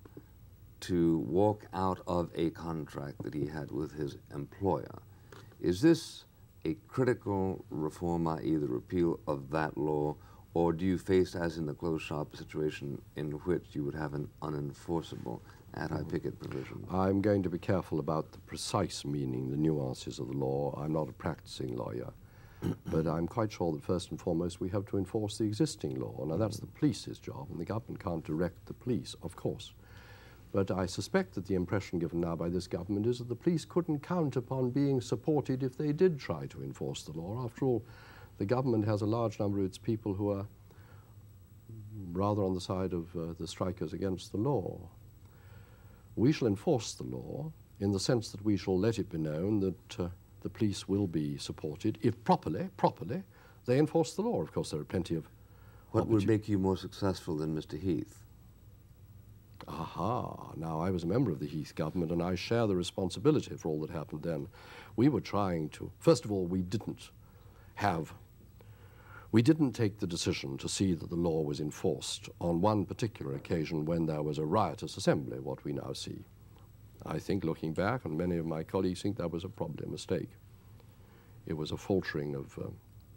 [SPEAKER 1] to walk out of a contract that he had with his employer. Is this a critical reform, that is the repeal of that law, or do you face, as in the closed shop situation, in which you would have an unenforceable anti-picket provision?
[SPEAKER 2] I'm going to be careful about the precise meaning, the nuances of the law. I'm not a practicing lawyer, but I'm quite sure that first and foremost we have to enforce the existing law. Now that's the police's job, and the government can't direct the police, of course. But I suspect that the impression given now by this government is that the police couldn't count upon being supported if they did try to enforce the law. After all, the government has a large number of its people who are rather on the side of uh, the strikers against the law. We shall enforce the law in the sense that we shall let it be known that uh, the police will be supported if properly, properly, they enforce the law. Of course, there are plenty of...
[SPEAKER 1] What would make you more successful than Mister Heath?
[SPEAKER 2] Aha, now I was a member of the Heath government and I share the responsibility for all that happened then. We were trying to, first of all, we didn't have, we didn't take the decision to see that the law was enforced on one particular occasion when there was a riotous assembly, what we now see. I think, looking back, and many of my colleagues think that was a probably a mistake. It was a faltering of, uh,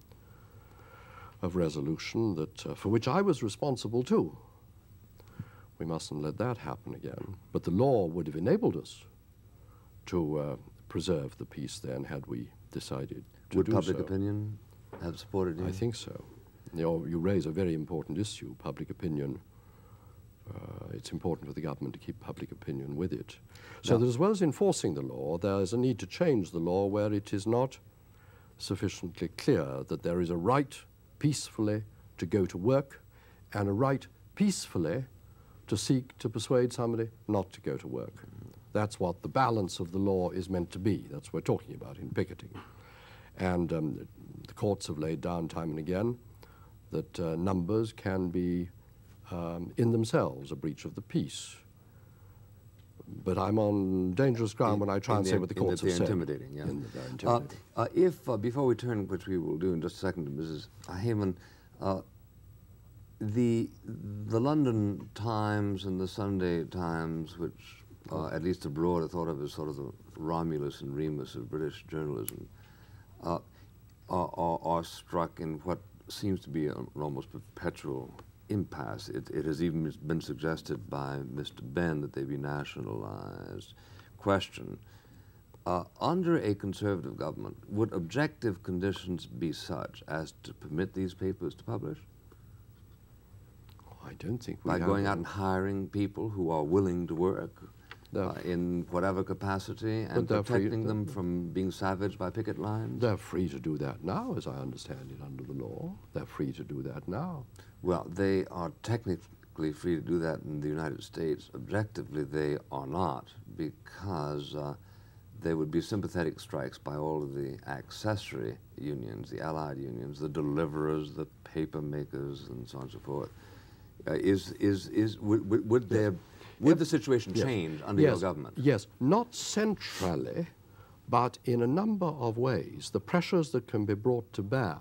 [SPEAKER 2] of resolution that, uh, for which I was responsible too. We mustn't let that happen again. But the law would have enabled us to uh, preserve the peace then had we decided to
[SPEAKER 1] would
[SPEAKER 2] do
[SPEAKER 1] public
[SPEAKER 2] so.
[SPEAKER 1] opinion have supported you?
[SPEAKER 2] I think so. You know, you raise a very important issue. Public opinion uh, it's important for the government to keep public opinion with it. So
[SPEAKER 1] No.
[SPEAKER 2] that as well as enforcing the law, there is a need to change the law where it is not sufficiently clear that there is a right peacefully to go to work and a right peacefully to seek to persuade somebody not to go to work. That's what the balance of the law is meant to be. That's what we're talking about in picketing. And um, the courts have laid down time and again that uh, numbers can be um, in themselves a breach of the peace. But I'm on dangerous ground when I try and
[SPEAKER 1] the,
[SPEAKER 2] say what the courts have said.
[SPEAKER 1] intimidating, yeah.
[SPEAKER 2] In that they're intimidating.
[SPEAKER 1] Uh, uh, if, uh, before we turn, which we will do in just a second, to Missus Heyman, uh, the, the London Times and the Sunday Times, which uh, at least abroad are thought of as sort of the Romulus and Remus of British journalism, uh, are, are, are struck in what seems to be an almost perpetual impasse. It, it has even been suggested by Mister Benn that they be nationalized. Question, uh, under a conservative government, would objective conditions be such as to permit these papers to publish?
[SPEAKER 2] I don't think we
[SPEAKER 1] By
[SPEAKER 2] have
[SPEAKER 1] going
[SPEAKER 2] a-
[SPEAKER 1] out and hiring people who are willing to work
[SPEAKER 2] No.
[SPEAKER 1] uh, in whatever capacity and
[SPEAKER 2] they're free-
[SPEAKER 1] protecting them from being savaged by picket lines?
[SPEAKER 2] They're free to do that now, as I understand it, under the law. They're free to do that now.
[SPEAKER 1] Well, they are technically free to do that in the United States. Objectively, they are not, because uh, there would be sympathetic strikes by all of the accessory unions, the allied unions, the deliverers, the paper makers, and so on and so forth. Uh, is, is, is, would, would, would
[SPEAKER 2] Yes.
[SPEAKER 1] there, would
[SPEAKER 2] Yep.
[SPEAKER 1] the situation
[SPEAKER 2] Yes.
[SPEAKER 1] change under
[SPEAKER 2] yes.
[SPEAKER 1] your government?
[SPEAKER 2] Yes, not centrally, but in a number of ways. The pressures that can be brought to bear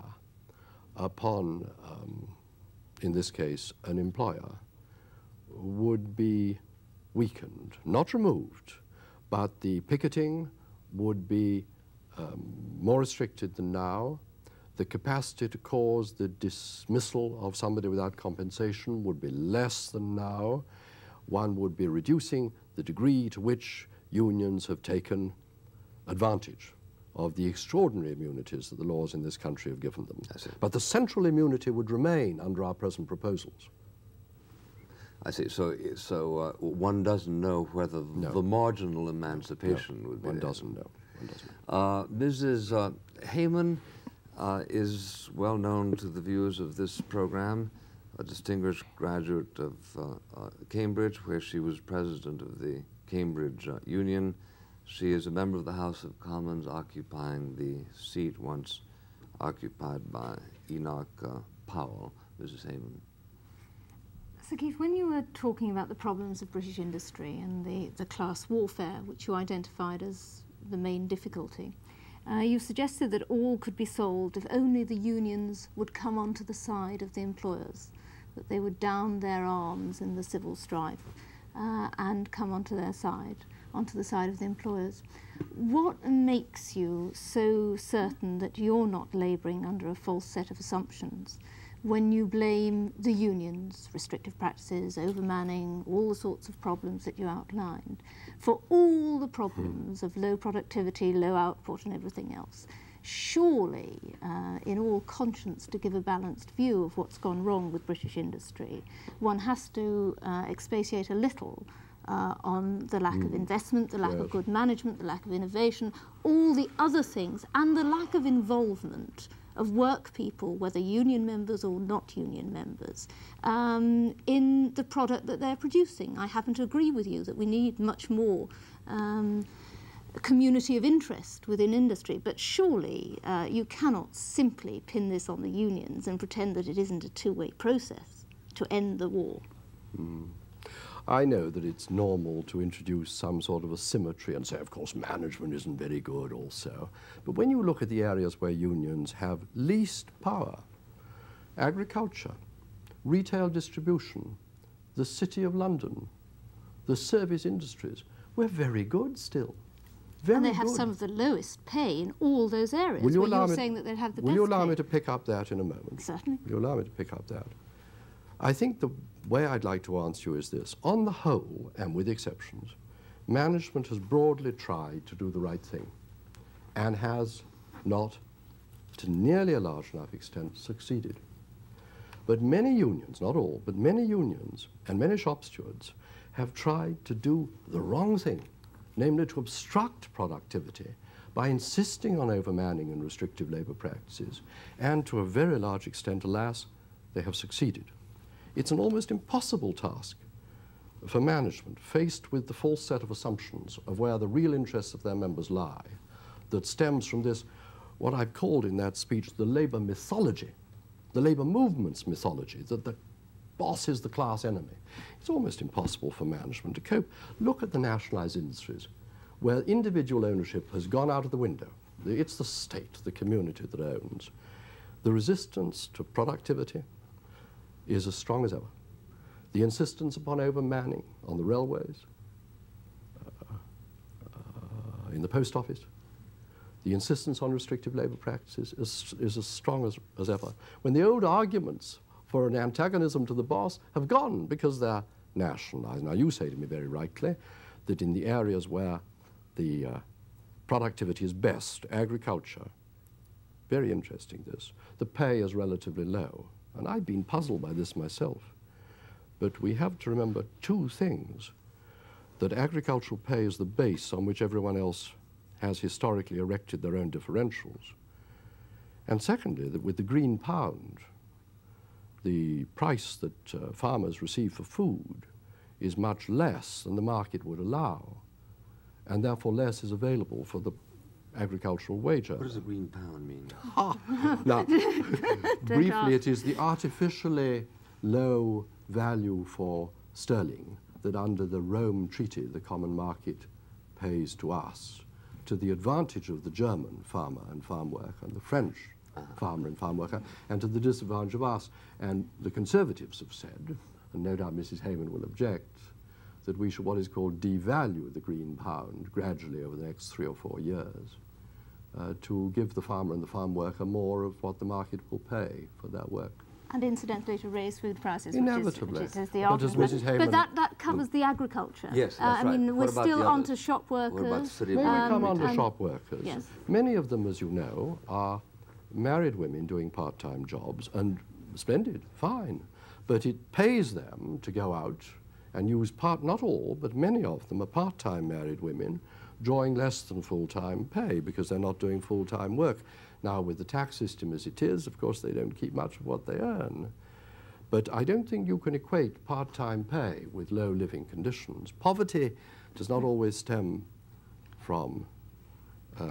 [SPEAKER 2] upon, um, in this case, an employer, would be weakened, not removed, but the picketing would be um, more restricted than now. The capacity to cause the dismissal of somebody without compensation would be less than now. One would be reducing the degree to which unions have taken advantage of the extraordinary immunities that the laws in this country have given them.
[SPEAKER 1] I see.
[SPEAKER 2] But the central immunity would remain under our present proposals.
[SPEAKER 1] I see. So, so uh, one doesn't know whether
[SPEAKER 2] No.
[SPEAKER 1] the marginal emancipation
[SPEAKER 2] No,
[SPEAKER 1] would be
[SPEAKER 2] one
[SPEAKER 1] there.
[SPEAKER 2] doesn't know. One doesn't know.
[SPEAKER 1] Uh, Missus Uh, Heyman uh, is well known to the viewers of this program, a distinguished graduate of uh, uh, Cambridge, where she was president of the Cambridge uh, Union. She is a member of the House of Commons, occupying the seat once occupied by Enoch uh, Powell. Missus Heyman.
[SPEAKER 3] So Keith, when you were talking about the problems of British industry and the, the class warfare, which you identified as the main difficulty, uh, you suggested that all could be solved if only the unions would come onto the side of the employers, that they would down their arms in the civil strife uh, and come onto their side, onto the side of the employers. What makes you so certain that you're not labouring under a false set of assumptions when you blame the unions, restrictive practices, overmanning, all the sorts of problems that you outlined, for all the problems of low productivity, low output and everything else? Surely, uh, in all conscience, to give a balanced view of what's gone wrong with British industry, one has to uh, expatiate a little uh, on the lack mm. of investment, the lack
[SPEAKER 2] yes.
[SPEAKER 3] of good management, the lack of innovation, all the other things, and the lack of involvement of work people, whether union members or not union members, um, in the product that they're producing. I happen to agree with you that we need much more um, community of interest within industry, but surely uh, you cannot simply pin this on the unions and pretend that it isn't a two-way process to end the war.
[SPEAKER 2] Mm. I know that it's normal to introduce some sort of a symmetry and say, of course, management isn't very good also. But when you look at the areas where unions have least power, agriculture, retail distribution, the City of London, the service industries, we're very good still. Very
[SPEAKER 3] and they have
[SPEAKER 2] good.
[SPEAKER 3] some of the lowest pay in all those areas.
[SPEAKER 2] Will you
[SPEAKER 3] where
[SPEAKER 2] allow
[SPEAKER 3] you're
[SPEAKER 2] me,
[SPEAKER 3] saying that they'd have the
[SPEAKER 2] will
[SPEAKER 3] best
[SPEAKER 2] you allow
[SPEAKER 3] pay.
[SPEAKER 2] me to pick up that in a moment?
[SPEAKER 3] Certainly.
[SPEAKER 2] Will you allow me to pick up that? I think the way I'd like to answer you is this. On the whole, and with exceptions, management has broadly tried to do the right thing and has not, to nearly a large enough extent, succeeded. But many unions, not all, but many unions and many shop stewards have tried to do the wrong thing, namely to obstruct productivity by insisting on overmanning and restrictive labor practices, and to a very large extent, alas, they have succeeded. It's an almost impossible task for management, faced with the false set of assumptions of where the real interests of their members lie, that stems from this, what I've called in that speech, the labor mythology, the labor movement's mythology, that the boss is the class enemy. It's almost impossible for management to cope. Look at the nationalized industries, where individual ownership has gone out of the window. It's the state, the community that owns. The resistance to productivity is as strong as ever. The insistence upon overmanning on the railways, uh, uh, in the post office, the insistence on restrictive labor practices is, is as strong as, as ever. When the old arguments for an antagonism to the boss have gone because they're nationalized. Now, you say to me very rightly that in the areas where the uh, productivity is best, agriculture, very interesting this, the pay is relatively low. And I've been puzzled by this myself. But we have to remember two things: that agricultural pay is the base on which everyone else has historically erected their own differentials. And secondly, that with the green pound, the price that uh, farmers receive for food is much less than the market would allow, and therefore less is available for the agricultural wage earner.
[SPEAKER 1] What does a green pound mean?
[SPEAKER 2] Ah, now, briefly, it is the artificially low value for sterling that under the Rome Treaty, the common market pays to us, to the advantage of the German farmer and farm worker and the French uh-huh. farmer and farm worker, and to the disadvantage of us. And the Conservatives have said, and no doubt Missus Hayman will object, that we should what is called devalue the green pound gradually over the next three or four years uh, to give the farmer and the farm worker more of what the market will pay for their work.
[SPEAKER 3] And incidentally to raise food prices,
[SPEAKER 2] Inevitably.
[SPEAKER 3] which is, which is the
[SPEAKER 2] But
[SPEAKER 3] argument.
[SPEAKER 2] Missus
[SPEAKER 3] But,
[SPEAKER 2] Hayman,
[SPEAKER 3] that, that covers the agriculture.
[SPEAKER 1] Yes, that's
[SPEAKER 3] uh, I
[SPEAKER 1] right.
[SPEAKER 3] mean,
[SPEAKER 1] What
[SPEAKER 3] we're
[SPEAKER 1] about
[SPEAKER 3] still
[SPEAKER 1] the
[SPEAKER 3] on to
[SPEAKER 1] others?
[SPEAKER 3] shop workers.
[SPEAKER 1] What about city
[SPEAKER 2] May we
[SPEAKER 1] um,
[SPEAKER 2] come on to
[SPEAKER 3] and-
[SPEAKER 2] shop workers?
[SPEAKER 3] yes.
[SPEAKER 2] Many of them, as you know, are married women doing part-time jobs, and splendid, fine. But it pays them to go out and use part, not all, but many of them are part-time married women drawing less than full-time pay because they're not doing full-time work. Now, with the tax system as it is, of course, they don't keep much of what they earn. But I don't think you can equate part-time pay with low living conditions. Poverty does not always stem from uh,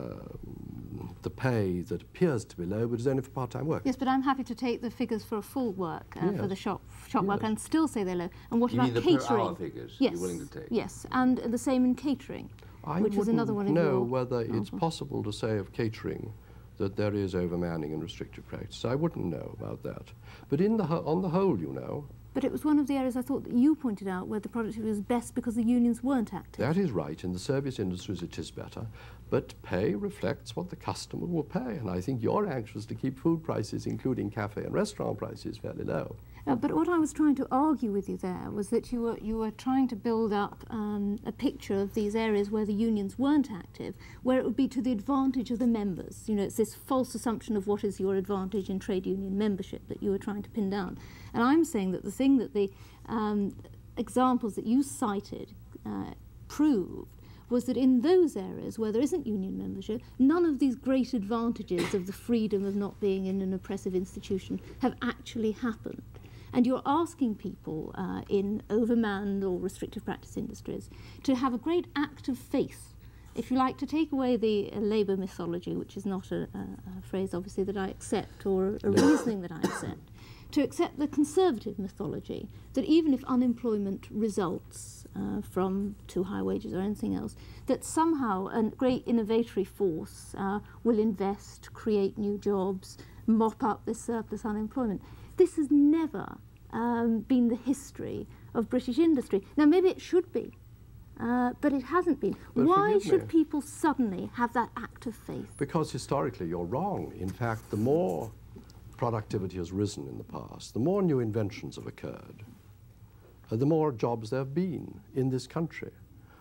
[SPEAKER 2] the pay that appears to be low, but is only for part-time work.
[SPEAKER 3] Yes, but I'm happy to take the figures for a full work uh,
[SPEAKER 2] Yes.
[SPEAKER 3] for the shop shop work
[SPEAKER 2] Yes.
[SPEAKER 3] and still say they're low. And what
[SPEAKER 1] You
[SPEAKER 3] about
[SPEAKER 1] mean the
[SPEAKER 3] catering?
[SPEAKER 1] per hour figures
[SPEAKER 3] yes,
[SPEAKER 1] you're willing to take?
[SPEAKER 3] Yes, and the same in catering,
[SPEAKER 2] I
[SPEAKER 3] which is
[SPEAKER 2] wouldn't
[SPEAKER 3] another one of
[SPEAKER 2] know
[SPEAKER 3] your
[SPEAKER 2] whether it's
[SPEAKER 3] examples.
[SPEAKER 2] possible to say of catering that there is overmanning and restrictive practice. I wouldn't know about that. But in the ho- on the whole, you know,
[SPEAKER 3] But it was one of the areas I thought that you pointed out where the productivity was best because the unions weren't active.
[SPEAKER 2] that is right. In the service industries, it is better. But pay reflects what the customer will pay. And I think you're anxious to keep food prices, including cafe and restaurant prices, fairly low.
[SPEAKER 3] Uh, but what I was trying to argue with you there was that you were you were trying to build up um, a picture of these areas where the unions weren't active, where it would be to the advantage of the members. You know, it's this false assumption of what is your advantage in trade union membership that you were trying to pin down. And I'm saying that the thing that the um, examples that you cited uh, proved was that in those areas where there isn't union membership, none of these great advantages of the freedom of not being in an oppressive institution have actually happened. And you're asking people uh, in overmanned or restrictive practice industries to have a great act of faith, if you like, to take away the uh, labour mythology, which is not a, a, a phrase obviously that I accept or a reasoning that I accept, to accept the conservative mythology that even if unemployment results uh, from too high wages or anything else, that somehow a great innovatory force uh, will invest, create new jobs, mop up this surplus unemployment. This has never um, been the history of British industry. Now, maybe it should be, uh, but it hasn't been.
[SPEAKER 2] But
[SPEAKER 3] Why
[SPEAKER 2] forgive
[SPEAKER 3] should
[SPEAKER 2] me.
[SPEAKER 3] people suddenly have that act of faith?
[SPEAKER 2] Because historically, you're wrong. In fact, the more productivity has risen in the past, the more new inventions have occurred, uh, the more jobs there have been in this country.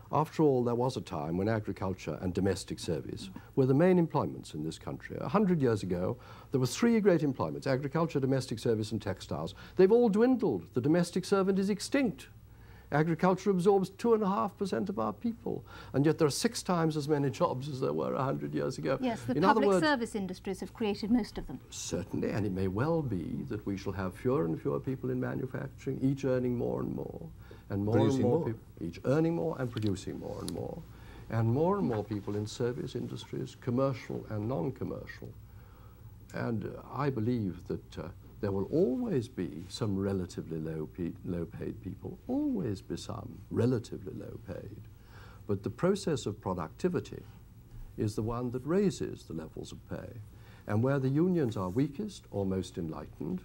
[SPEAKER 2] After all, there was a time when agriculture and domestic service were the main employments in this country. A hundred years ago, there were three great employments: agriculture, domestic service, and textiles. They've all dwindled. The domestic servant is extinct. Agriculture absorbs two and a half percent of our people, and yet there are six times as many jobs as there were a hundred years ago.
[SPEAKER 3] Yes, the
[SPEAKER 2] in
[SPEAKER 3] public
[SPEAKER 2] other words,
[SPEAKER 3] service industries have created most of them.
[SPEAKER 2] Certainly, and it may well be that we shall have fewer and fewer people in manufacturing, each earning more and more, and more
[SPEAKER 1] Producing
[SPEAKER 2] and more,
[SPEAKER 1] more.
[SPEAKER 2] people, each earning more and producing more and more, and more and more people in service industries, commercial and non-commercial. And uh, I believe that uh, there will always be some relatively low pe low paid people, always be some relatively low paid. But the process of productivity is the one that raises the levels of pay. And where the unions are weakest or most enlightened,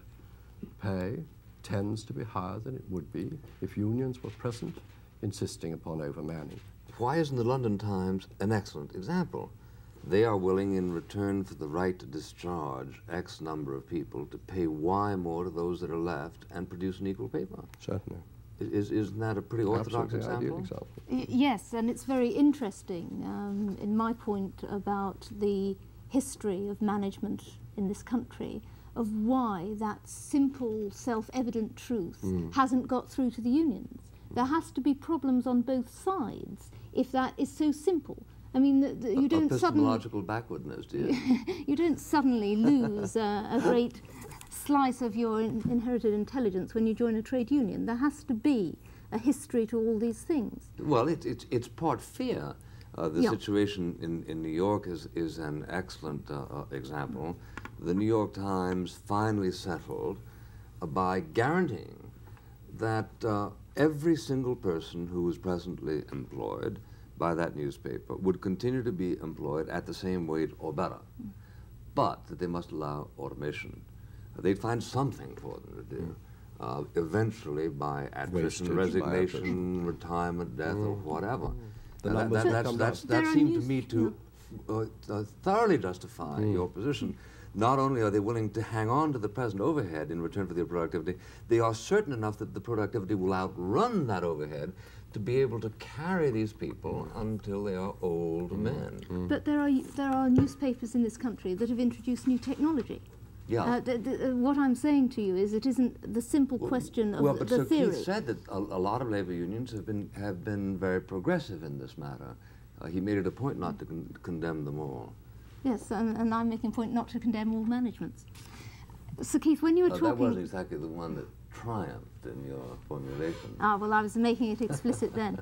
[SPEAKER 2] pay tends to be higher than it would be if unions were present, insisting upon overmanning.
[SPEAKER 1] Why isn't the London Times an excellent example? They are willing, in return for the right to discharge X number of people, to pay Y more to those that are left and produce an equal paper.
[SPEAKER 2] Certainly.
[SPEAKER 1] Is, isn't that a pretty orthodox
[SPEAKER 2] Absolutely
[SPEAKER 1] example?
[SPEAKER 2] ideal example.
[SPEAKER 3] Y yes, and it's very interesting um, in my point about the history of management in this country, of why that simple, self-evident truth mm. hasn't got through to the unions. There has to be problems on both sides if that is so simple. I mean, the, the, you don't
[SPEAKER 1] epistemological
[SPEAKER 3] suddenly
[SPEAKER 1] backwardness, do you?
[SPEAKER 3] you don't suddenly lose uh, a great slice of your in inherited intelligence when you join a trade union. There has to be a history to all these things.
[SPEAKER 1] Well, it, it, it's part fear. Uh, the
[SPEAKER 3] yeah.
[SPEAKER 1] situation in, in New York is, is an excellent uh, uh, example. The New York Times finally settled uh, by guaranteeing that uh, every single person who was presently employed by that newspaper would continue to be employed at the same wage or better, mm. but that they must allow automation. Uh, they'd find something for them to do, uh, eventually by attrition,
[SPEAKER 2] Wastage,
[SPEAKER 1] resignation,
[SPEAKER 2] by attrition.
[SPEAKER 1] retirement, death, mm. or whatever.
[SPEAKER 2] The
[SPEAKER 1] Now, that, that, that's, that's, that
[SPEAKER 3] There
[SPEAKER 1] seemed
[SPEAKER 3] are
[SPEAKER 1] to me to uh, uh, thoroughly justify mm. your position. Not only are they willing to hang on to the present overhead in return for their productivity, they are certain enough that the productivity will outrun that overhead to be able to carry these people until they are old mm. men.
[SPEAKER 3] Mm. But there are, there are newspapers in this country that have introduced new technology.
[SPEAKER 1] Yeah.
[SPEAKER 3] Uh, the, the, uh, what I'm saying to you is it isn't the simple
[SPEAKER 1] well,
[SPEAKER 3] question of
[SPEAKER 1] well,
[SPEAKER 3] the,
[SPEAKER 1] but
[SPEAKER 3] the
[SPEAKER 1] so
[SPEAKER 3] theory.
[SPEAKER 1] Keith said that a, a lot of labor unions have been, have been very progressive in this matter. Uh, he made it a point not to con condemn them all.
[SPEAKER 3] Yes, and, and I'm making a point not to condemn all managements. So Keith, when you were
[SPEAKER 1] uh,
[SPEAKER 3] talking...
[SPEAKER 1] That wasn't exactly the one that triumphed in your formulation.
[SPEAKER 3] Ah, well, I was making it explicit then.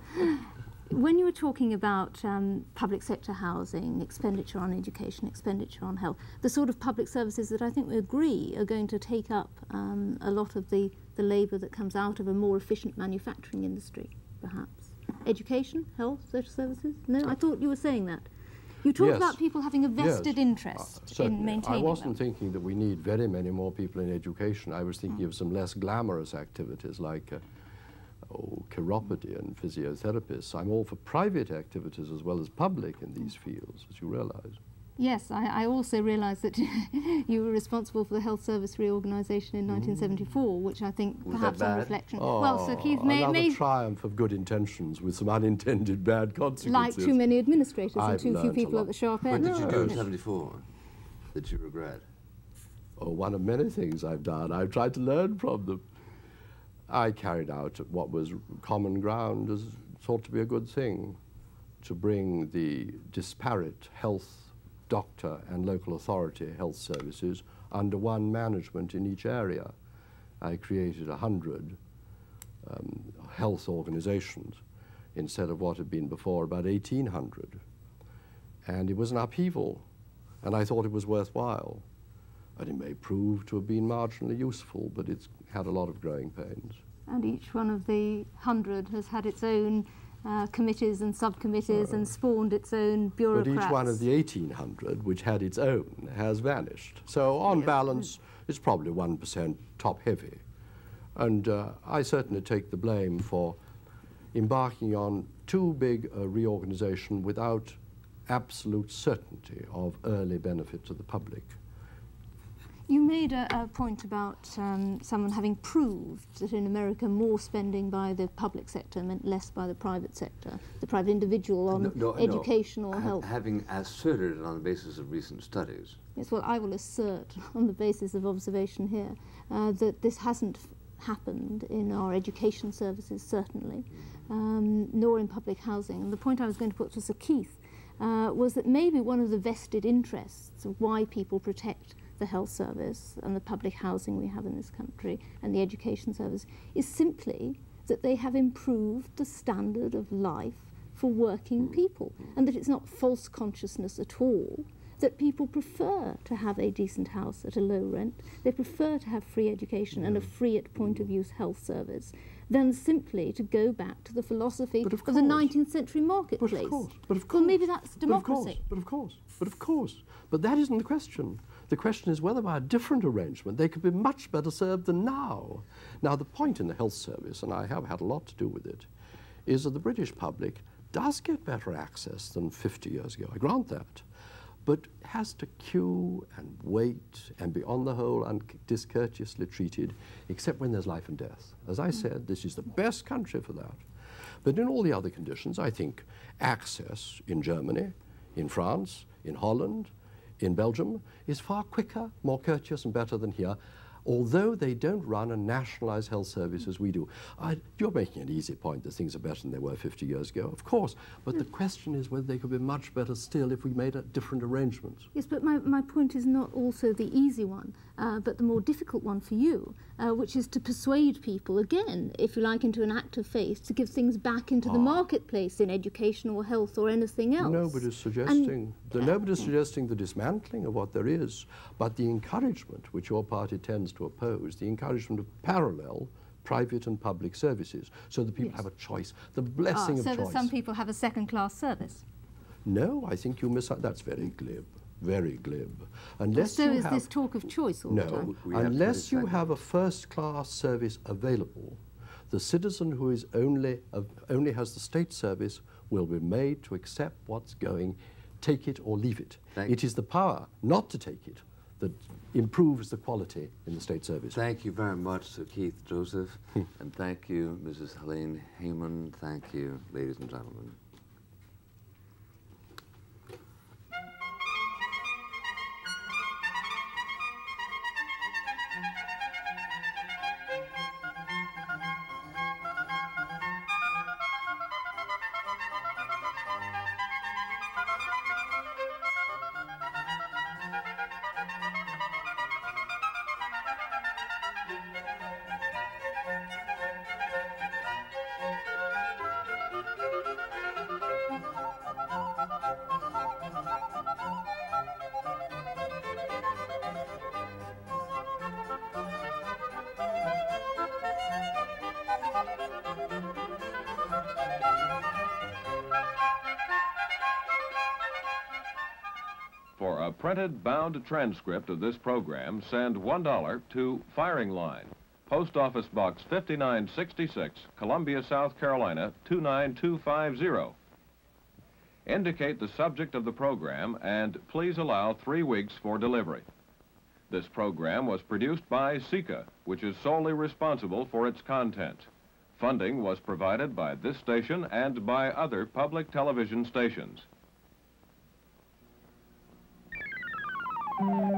[SPEAKER 3] When you were talking about um, public sector housing, expenditure on education, expenditure on health, the sort of public services that I think we agree are going to take up um, a lot of the, the labour that comes out of a more efficient manufacturing industry, perhaps. Education, health, social services? No, I thought you were saying that. You talked
[SPEAKER 2] yes.
[SPEAKER 3] about people having a vested
[SPEAKER 2] yes.
[SPEAKER 3] interest
[SPEAKER 2] uh,
[SPEAKER 3] in maintaining
[SPEAKER 2] I wasn't
[SPEAKER 3] them.
[SPEAKER 2] thinking that we need very many more people in education. I was thinking mm. of some less glamorous activities like uh, oh, chiropody and physiotherapists. I'm all for private activities as well as public in these fields, as you realise.
[SPEAKER 3] Yes, I, I also realise that you were responsible for the health service reorganisation in nineteen seventy-four, which I think
[SPEAKER 1] Was
[SPEAKER 3] perhaps
[SPEAKER 1] that
[SPEAKER 3] on
[SPEAKER 1] bad?
[SPEAKER 3] reflection...
[SPEAKER 2] Oh,
[SPEAKER 3] well, Sir Keith, may,
[SPEAKER 2] another
[SPEAKER 3] may
[SPEAKER 2] triumph of good intentions with some unintended bad consequences.
[SPEAKER 3] like too many administrators
[SPEAKER 2] I've
[SPEAKER 3] and too few
[SPEAKER 2] learnt a
[SPEAKER 3] people
[SPEAKER 2] lot.
[SPEAKER 3] at the sharp
[SPEAKER 1] What
[SPEAKER 3] end.
[SPEAKER 1] did you do in
[SPEAKER 3] Yes.
[SPEAKER 1] seventy-four that you regret?
[SPEAKER 2] Oh, one of many things I've done. I've tried to learn from them. I carried out what was common ground as thought to be a good thing, to bring the disparate health, doctor and local authority health services under one management in each area. I created a hundred um, health organizations instead of what had been before about eighteen hundred. And it was an upheaval, and I thought it was worthwhile. And it may prove to have been marginally useful, but it's had a lot of growing pains.
[SPEAKER 3] And each one of the hundred has had its own uh, committees and subcommittees uh, and spawned its own bureaucrats.
[SPEAKER 2] But each one of the eighteen hundred, which had its own, has vanished. So on
[SPEAKER 3] yes.
[SPEAKER 2] balance, it's probably one percent top-heavy. And uh, I certainly take the blame for embarking on too big a reorganization without absolute certainty of early benefit to the public.
[SPEAKER 3] You made a, a point about um, someone having proved that in America more spending by the public sector meant less by the private sector, the private individual on
[SPEAKER 1] no, no,
[SPEAKER 3] education
[SPEAKER 1] no.
[SPEAKER 3] or
[SPEAKER 1] Ha
[SPEAKER 3] health.
[SPEAKER 1] Having asserted it on the basis of recent studies.
[SPEAKER 3] Yes, well, I will assert on the basis of observation here uh, that this hasn't happened in our education services, certainly, um, nor in public housing. And the point I was going to put to Sir Keith uh, was that maybe one of the vested interests of why people protect the health service and the public housing we have in this country and the education service is simply that they have improved the standard of life for working people, and that it's not false consciousness at all that people prefer to have a decent house at a low rent, they prefer to have free education and a free at point of use health service than simply to go back to the philosophy of, of the nineteenth century marketplace.
[SPEAKER 2] But of course, but of course.
[SPEAKER 3] Well, maybe that's democracy.
[SPEAKER 2] But of course, but of course, but of course. But that isn't the question. The question is whether by a different arrangement they could be much better served than now. Now, the point in the health service, and I have had a lot to do with it, is that the British public does get better access than fifty years ago. I grant that. But has to queue and wait and be on the whole un discourteously treated, except when there's life and death. As I said, this is the best country for that. But in all the other conditions, I think access in Germany, in France, in Holland, in Belgium is far quicker, more courteous and better than here, although they don't run a nationalized health service as we do. I, you're making an easy point that things are better than they were fifty years ago, of course, but the question is whether they could be much better still if we made a different arrangement.
[SPEAKER 3] Yes, but my, my point is not also the easy one, uh, but the more difficult one for you, uh, which is to persuade people, again, if you like, into an act of faith, to give things back into ah. the marketplace in education or health or anything else.
[SPEAKER 2] Nobody's suggesting, the, uh, nobody's suggesting the dismantling of what there is, but the encouragement, which your party tends to oppose, the encouragement of parallel private and public services, so that people
[SPEAKER 3] yes.
[SPEAKER 2] have a choice, the blessing
[SPEAKER 3] ah,
[SPEAKER 2] of
[SPEAKER 3] so
[SPEAKER 2] choice.
[SPEAKER 3] So that some people have a second-class service?
[SPEAKER 2] No, I think you miss out. That's very glib, very glib. Unless
[SPEAKER 3] so
[SPEAKER 2] you
[SPEAKER 3] is
[SPEAKER 2] have,
[SPEAKER 3] this talk of choice all
[SPEAKER 2] no,
[SPEAKER 3] the time?
[SPEAKER 1] We
[SPEAKER 2] unless you have a first-class service available, the citizen who is only, uh, only has the state service will be made to accept what's going, take it or leave it.
[SPEAKER 1] Thank
[SPEAKER 2] it is the power not to take it that improves the quality in the state service.
[SPEAKER 1] Thank you very much, Sir Keith Joseph, and thank you, Missus Helene Heyman. Thank you, ladies and gentlemen.
[SPEAKER 4] For a printed, bound transcript of this program, send one dollar to Firing Line, Post Office Box fifty-nine sixty-six, Columbia, South Carolina, two nine two five zero. Indicate the subject of the program and please allow three weeks for delivery. This program was produced by SECA, which is solely responsible for its content. Funding was provided by this station and by other public television stations.